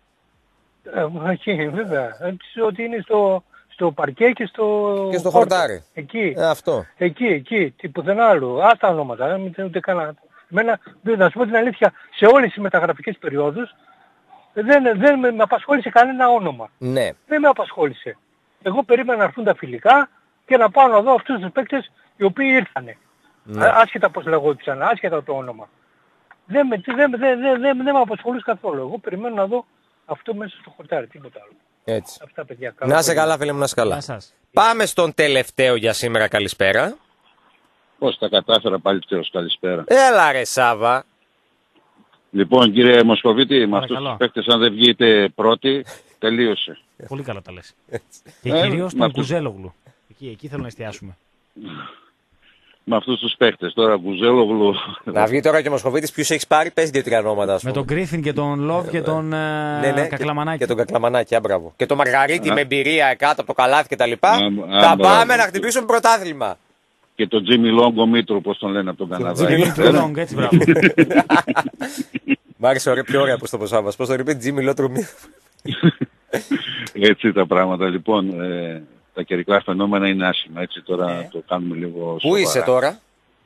Βέβαια. Ότι είναι στο παρκέ και στο
χορτάρι.
Εκεί.
Αυτό.
Εκεί. Πουθενά άλλου. Άστα ονόματα. Ούτε κανένα. Να σου πω την αλήθεια, σε όλες τις μεταγραφικές περιόδους δεν με απασχόλησε κανένα όνομα.
Ναι.
Δεν με απασχόλησε. Εγώ περίμενα να έρθουν τα φιλικά και να πάω να δω αυτούς τους παίκτες οι οποίοι ήρθανε. Ναι. Άσχετα πώς λεγόντουσαν, άσχετα το όνομα. Δεν με απασχολούσε καθόλου. Εγώ περιμένω να δω αυτό μέσα στο χορτάρι, τίποτα άλλο.
Έτσι.
Αυτά, παιδιά,
να είσαι καλά, φίλε μου, να είσαι καλά. Πάμε στον τελευταίο για σήμερα, καλησπέρα.
Πώς τα κατάφερα πάλι τέλος, καλησπέρα.
Έλα ρε Σάβα.
Λοιπόν κύριε Μοσκοβίτη, με αυτούς τους παίκτες αν δεν βγείτε πρώτοι, τελείωσε.
Πολύ καλά τα λες. Και κυρίως τον Κουζέλογλου. Εκεί θέλω να εστιάσουμε.
Με αυτούς τους παίχτες. Τώρα Βουζέλογλου.
Να βγει τώρα και ο Μοσχοβίτης, ποιους έχεις πάρει, πες 2-3 ονόματα.
Με τον Γκρίφιν και τον Λόβ και τον Κακλαμανάκη.
Και τον Κακλαμανάκη, άμπραβο. Και τον Μαργαρίτη με εμπειρία κάτω από το καλάθι κτλ. Θα πάμε να χτυπήσουμε πρωτάθλημα.
Και τον Τζίμι Λόγκο Μήτρο, πώς τον λένε από τον Καναδά.
Τζίμι Λόγκο, έτσι μπράβο.
Μ' άρεσε πιο ωραία πώς το ποσά μας. Πώς το είπε Τζίμι Λόγκο Μήτρο.
Έτσι τα πράγματα. Λοιπόν, τα καιρικά φαινόμενα είναι άσχημα. Έτσι τώρα το κάνουμε λίγο σοβαρά.
Πού είσαι τώρα?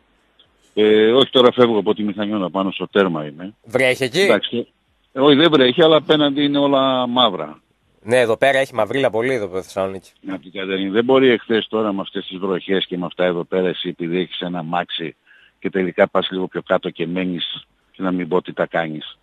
Όχι, τώρα φεύγω από τη Μηχανιώνα, πάνω στο τέρμα είμαι.
Βρέχει εκεί?
Εντάξει, όχι, δεν βρέχει, αλλά απέναντι είναι όλα μαύρα.
Ναι, εδώ πέρα έχει μαυρίλα πολύ εδώ πέρα Θεσσαλονίκη.
Από την Κατερίνη. Δεν μπορεί εχθές τώρα με αυτές τις βροχές και με αυτά εδώ πέρα εσύ επειδή έχεις ένα μάξι και τελικά πας λίγο πιο κάτω και μένεις και να μην πω τι τα κάνεις.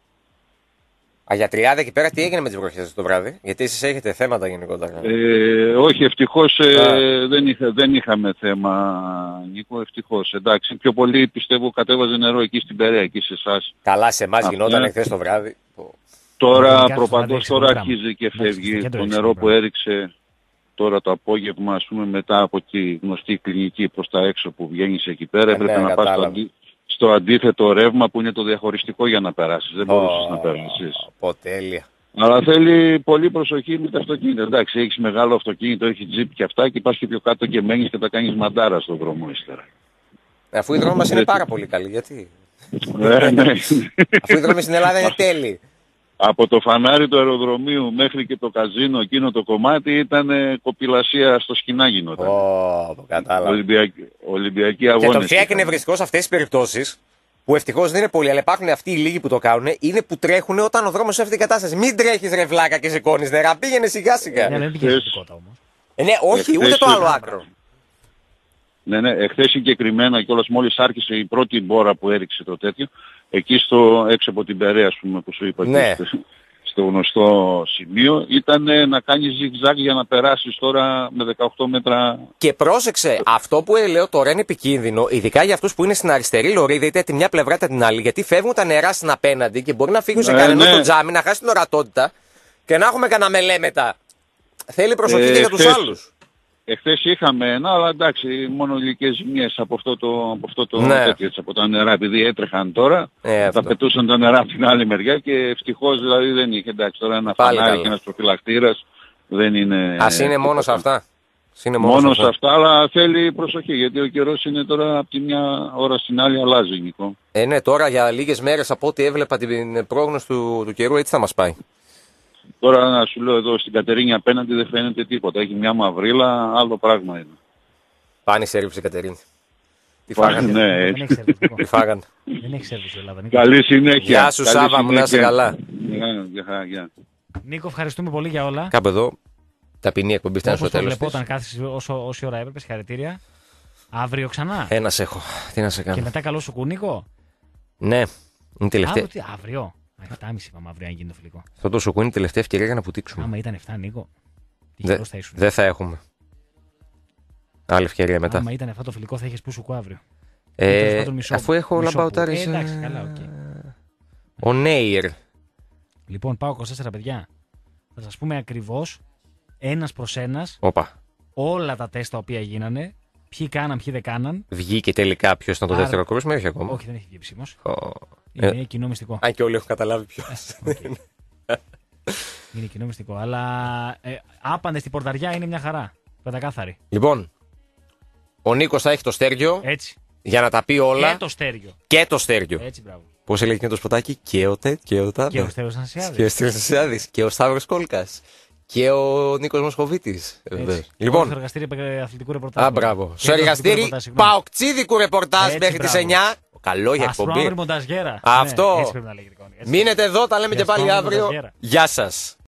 Για Τριάδα εκεί πέρα τι έγινε με τις βροχές το βράδυ? Γιατί εσείς έχετε θέματα γενικότερα.
Όχι, ευτυχώς δεν είχαμε θέμα, Νίκο, ευτυχώς. Εντάξει, πιο πολύ πιστεύω κατέβαζε νερό εκεί στην Περαία, εκεί σε εσάς.
Καλά, σε εμάς γινόταν εχθές το βράδυ.
Τώρα προπαντός τώρα αρχίζει και φεύγει το νερό που έριξε τώρα το απόγευμα, ας πούμε, μετά από τη γνωστή κλινική προς τα έξω που βγαίνεις εκεί πέρα, έπρεπε να πας στο αντίθετο ρεύμα που είναι το διαχωριστικό για να περάσεις. Δεν μπορούσες να περάσεις.
Τέλεια.
Αλλά θέλει πολύ προσοχή με τα αυτοκίνητα. Εντάξει, έχεις μεγάλο αυτοκίνητο, έχει τζιπ και αυτά και πας και πιο κάτω και μένεις και τα κάνεις μαντάρα στον δρόμο ύστερα.
Αφού οι δρόμοι μας είναι πάρα πολύ καλοί, γιατί?
Ναι.
Αφού οι δρόμοι στην Ελλάδα είναι τέλειοι.
Από το φανάρι του αεροδρομίου μέχρι και το καζίνο εκείνο το κομμάτι ήταν κοπηλασία στο σκηνά γινόταν.
Κατάλαβα.
Ολυμπιακοί αγώνες.
Και το πιο εκνευριστικό σε αυτές τις περιπτώσεις, που ευτυχώς δεν είναι πολλοί, αλλά υπάρχουν αυτοί οι λίγοι που το κάνουν, είναι που τρέχουν όταν ο δρόμος σε αυτή την κατάσταση. Μην τρέχεις ρε βλάκα και σηκώνεις νερά, πήγαινε σιγά σιγά.
Ναι, δεν πήγαινε τίποτα όμως.
Ναι, όχι, ούτε το άλλο άκρο.
Ναι, εχθές συγκεκριμένα κιόλας μόλις άρχισε η πρώτη μπόρα που έριξε το τέτοιο, εκεί έξω από την Περαία, ας πούμε, που σου είπα,
ναι,
στο γνωστό σημείο, ήταν να κάνεις ζιγ-ζαγ για να περάσεις τώρα με 18 μέτρα.
Και πρόσεξε, αυτό που λέω τώρα είναι επικίνδυνο, ειδικά για αυτούς που είναι στην αριστερή λωρίδα, είτε τη μια πλευρά είτε την άλλη, γιατί φεύγουν τα νερά στην απέναντι και μπορεί να φύγουν σε κανένα το τζάμι, να χάσει την ορατότητα και να έχουμε κανένα μελέ μετά. Θέλει προσοχή και για τους άλλους.
Εχθές είχαμε ένα, αλλά εντάξει, μόνο ηλικές ζημιές από αυτό το τέτοιο, από τα νερά, επειδή έτρεχαν τώρα, θα πετούσαν τα νερά από την άλλη μεριά και ευτυχώς δηλαδή δεν είχε. Εντάξει, τώρα ένα φανάρι και ένας προφυλακτήρας δεν είναι...
Ας είναι μόνο σε αυτά.
Μόνο σε αυτά, αλλά θέλει προσοχή, γιατί ο καιρός είναι τώρα από τη μια ώρα στην άλλη αλλάζει, Νικό.
Ναι, τώρα για λίγες μέρες από ό,τι έβλεπα την πρόγνωση του καιρού έτσι θα μας πάει.
Τώρα να σου λέω εδώ στην Κατερίνη απέναντι δεν φαίνεται τίποτα. Έχει μια μαυρίλα, άλλο πράγμα είναι.
Πάνε σε έρευση η Κατερίνη.
Τι φάγανε. Ναι,
τι φάγανε.
Δεν έχει σερβις η Ελλάδα.
Καλή συνέχεια.
Γεια σου Σάβα μου, να είσαι καλά.
Γεια.
Νίκο, ευχαριστούμε πολύ για όλα.
Κάπου εδώ ταπεινή εκπομπή φτάνει στο τέλος.
Όταν κάθεσαι όση ώρα έπρεπε, συγχαρητήρια. Αύριο ξανά.
Ένας έχω. Τι να σε κάνω.
Και μετά καλό σου Νίκο.
Ναι, είναι τελευταία.
Αύριο. 7.30 είπαμε αύριο αν γίνει το φιλικό.
Αυτό το σουκού είναι η τελευταία ευκαιρία για να πουτήξουμε.
Άμα ήταν 7, Νίκο.
Δεν θα έχουμε. Άλλη ευκαιρία μετά.
Άμα ήταν αυτό το φιλικό θα είχες που σουκού αύριο.
Αφού έχω λαμπαουτάρεις.
Εντάξει, καλά, οκ.
Ο Νέιρ.
Λοιπόν, πάω 24 παιδιά. Θα σας πούμε ακριβώς ένας προς ένας όλα τα τεστ τα οποία γίνανε. Ποιοι κάναν, ποιοι δεν κάναν.
Βγήκε τελικά ποιος ήταν το δεύτερο κρούσμα ή όχι ακόμα?
Όχι, δεν έχει βγει επισήμως. Είναι κοινό μυστικό.
Αν και όλοι έχουν καταλάβει ποιος.
Είναι κοινό μυστικό. Αλλά άπαντες στην πορταριά είναι μια χαρά. Πεντακάθαρη.
Λοιπόν, ο Νίκος θα έχει το στέργιο.
Έτσι.
Για να τα πει όλα.
Και το στέργιο.
Έτσι, μπράβο. Πώς έλεγε και το σποτάκι, και ο
Στέργιος
Ανασιάδης. Και ο Σταύρος Κόλκας. Και ο Νίκος Μοσχοβίτης. Λοιπόν.
Στο εργαστήριο αθλητικού ρεπορτάζ.
Μπράβο. Στο εργαστήριο παοκτσίδικου ρεπορτάζ μέχρι τις 9. Καλό για εκπομπή.
Αυτό.
Μείνετε εδώ, τα λέμε και πάλι αύριο. Γεια σας.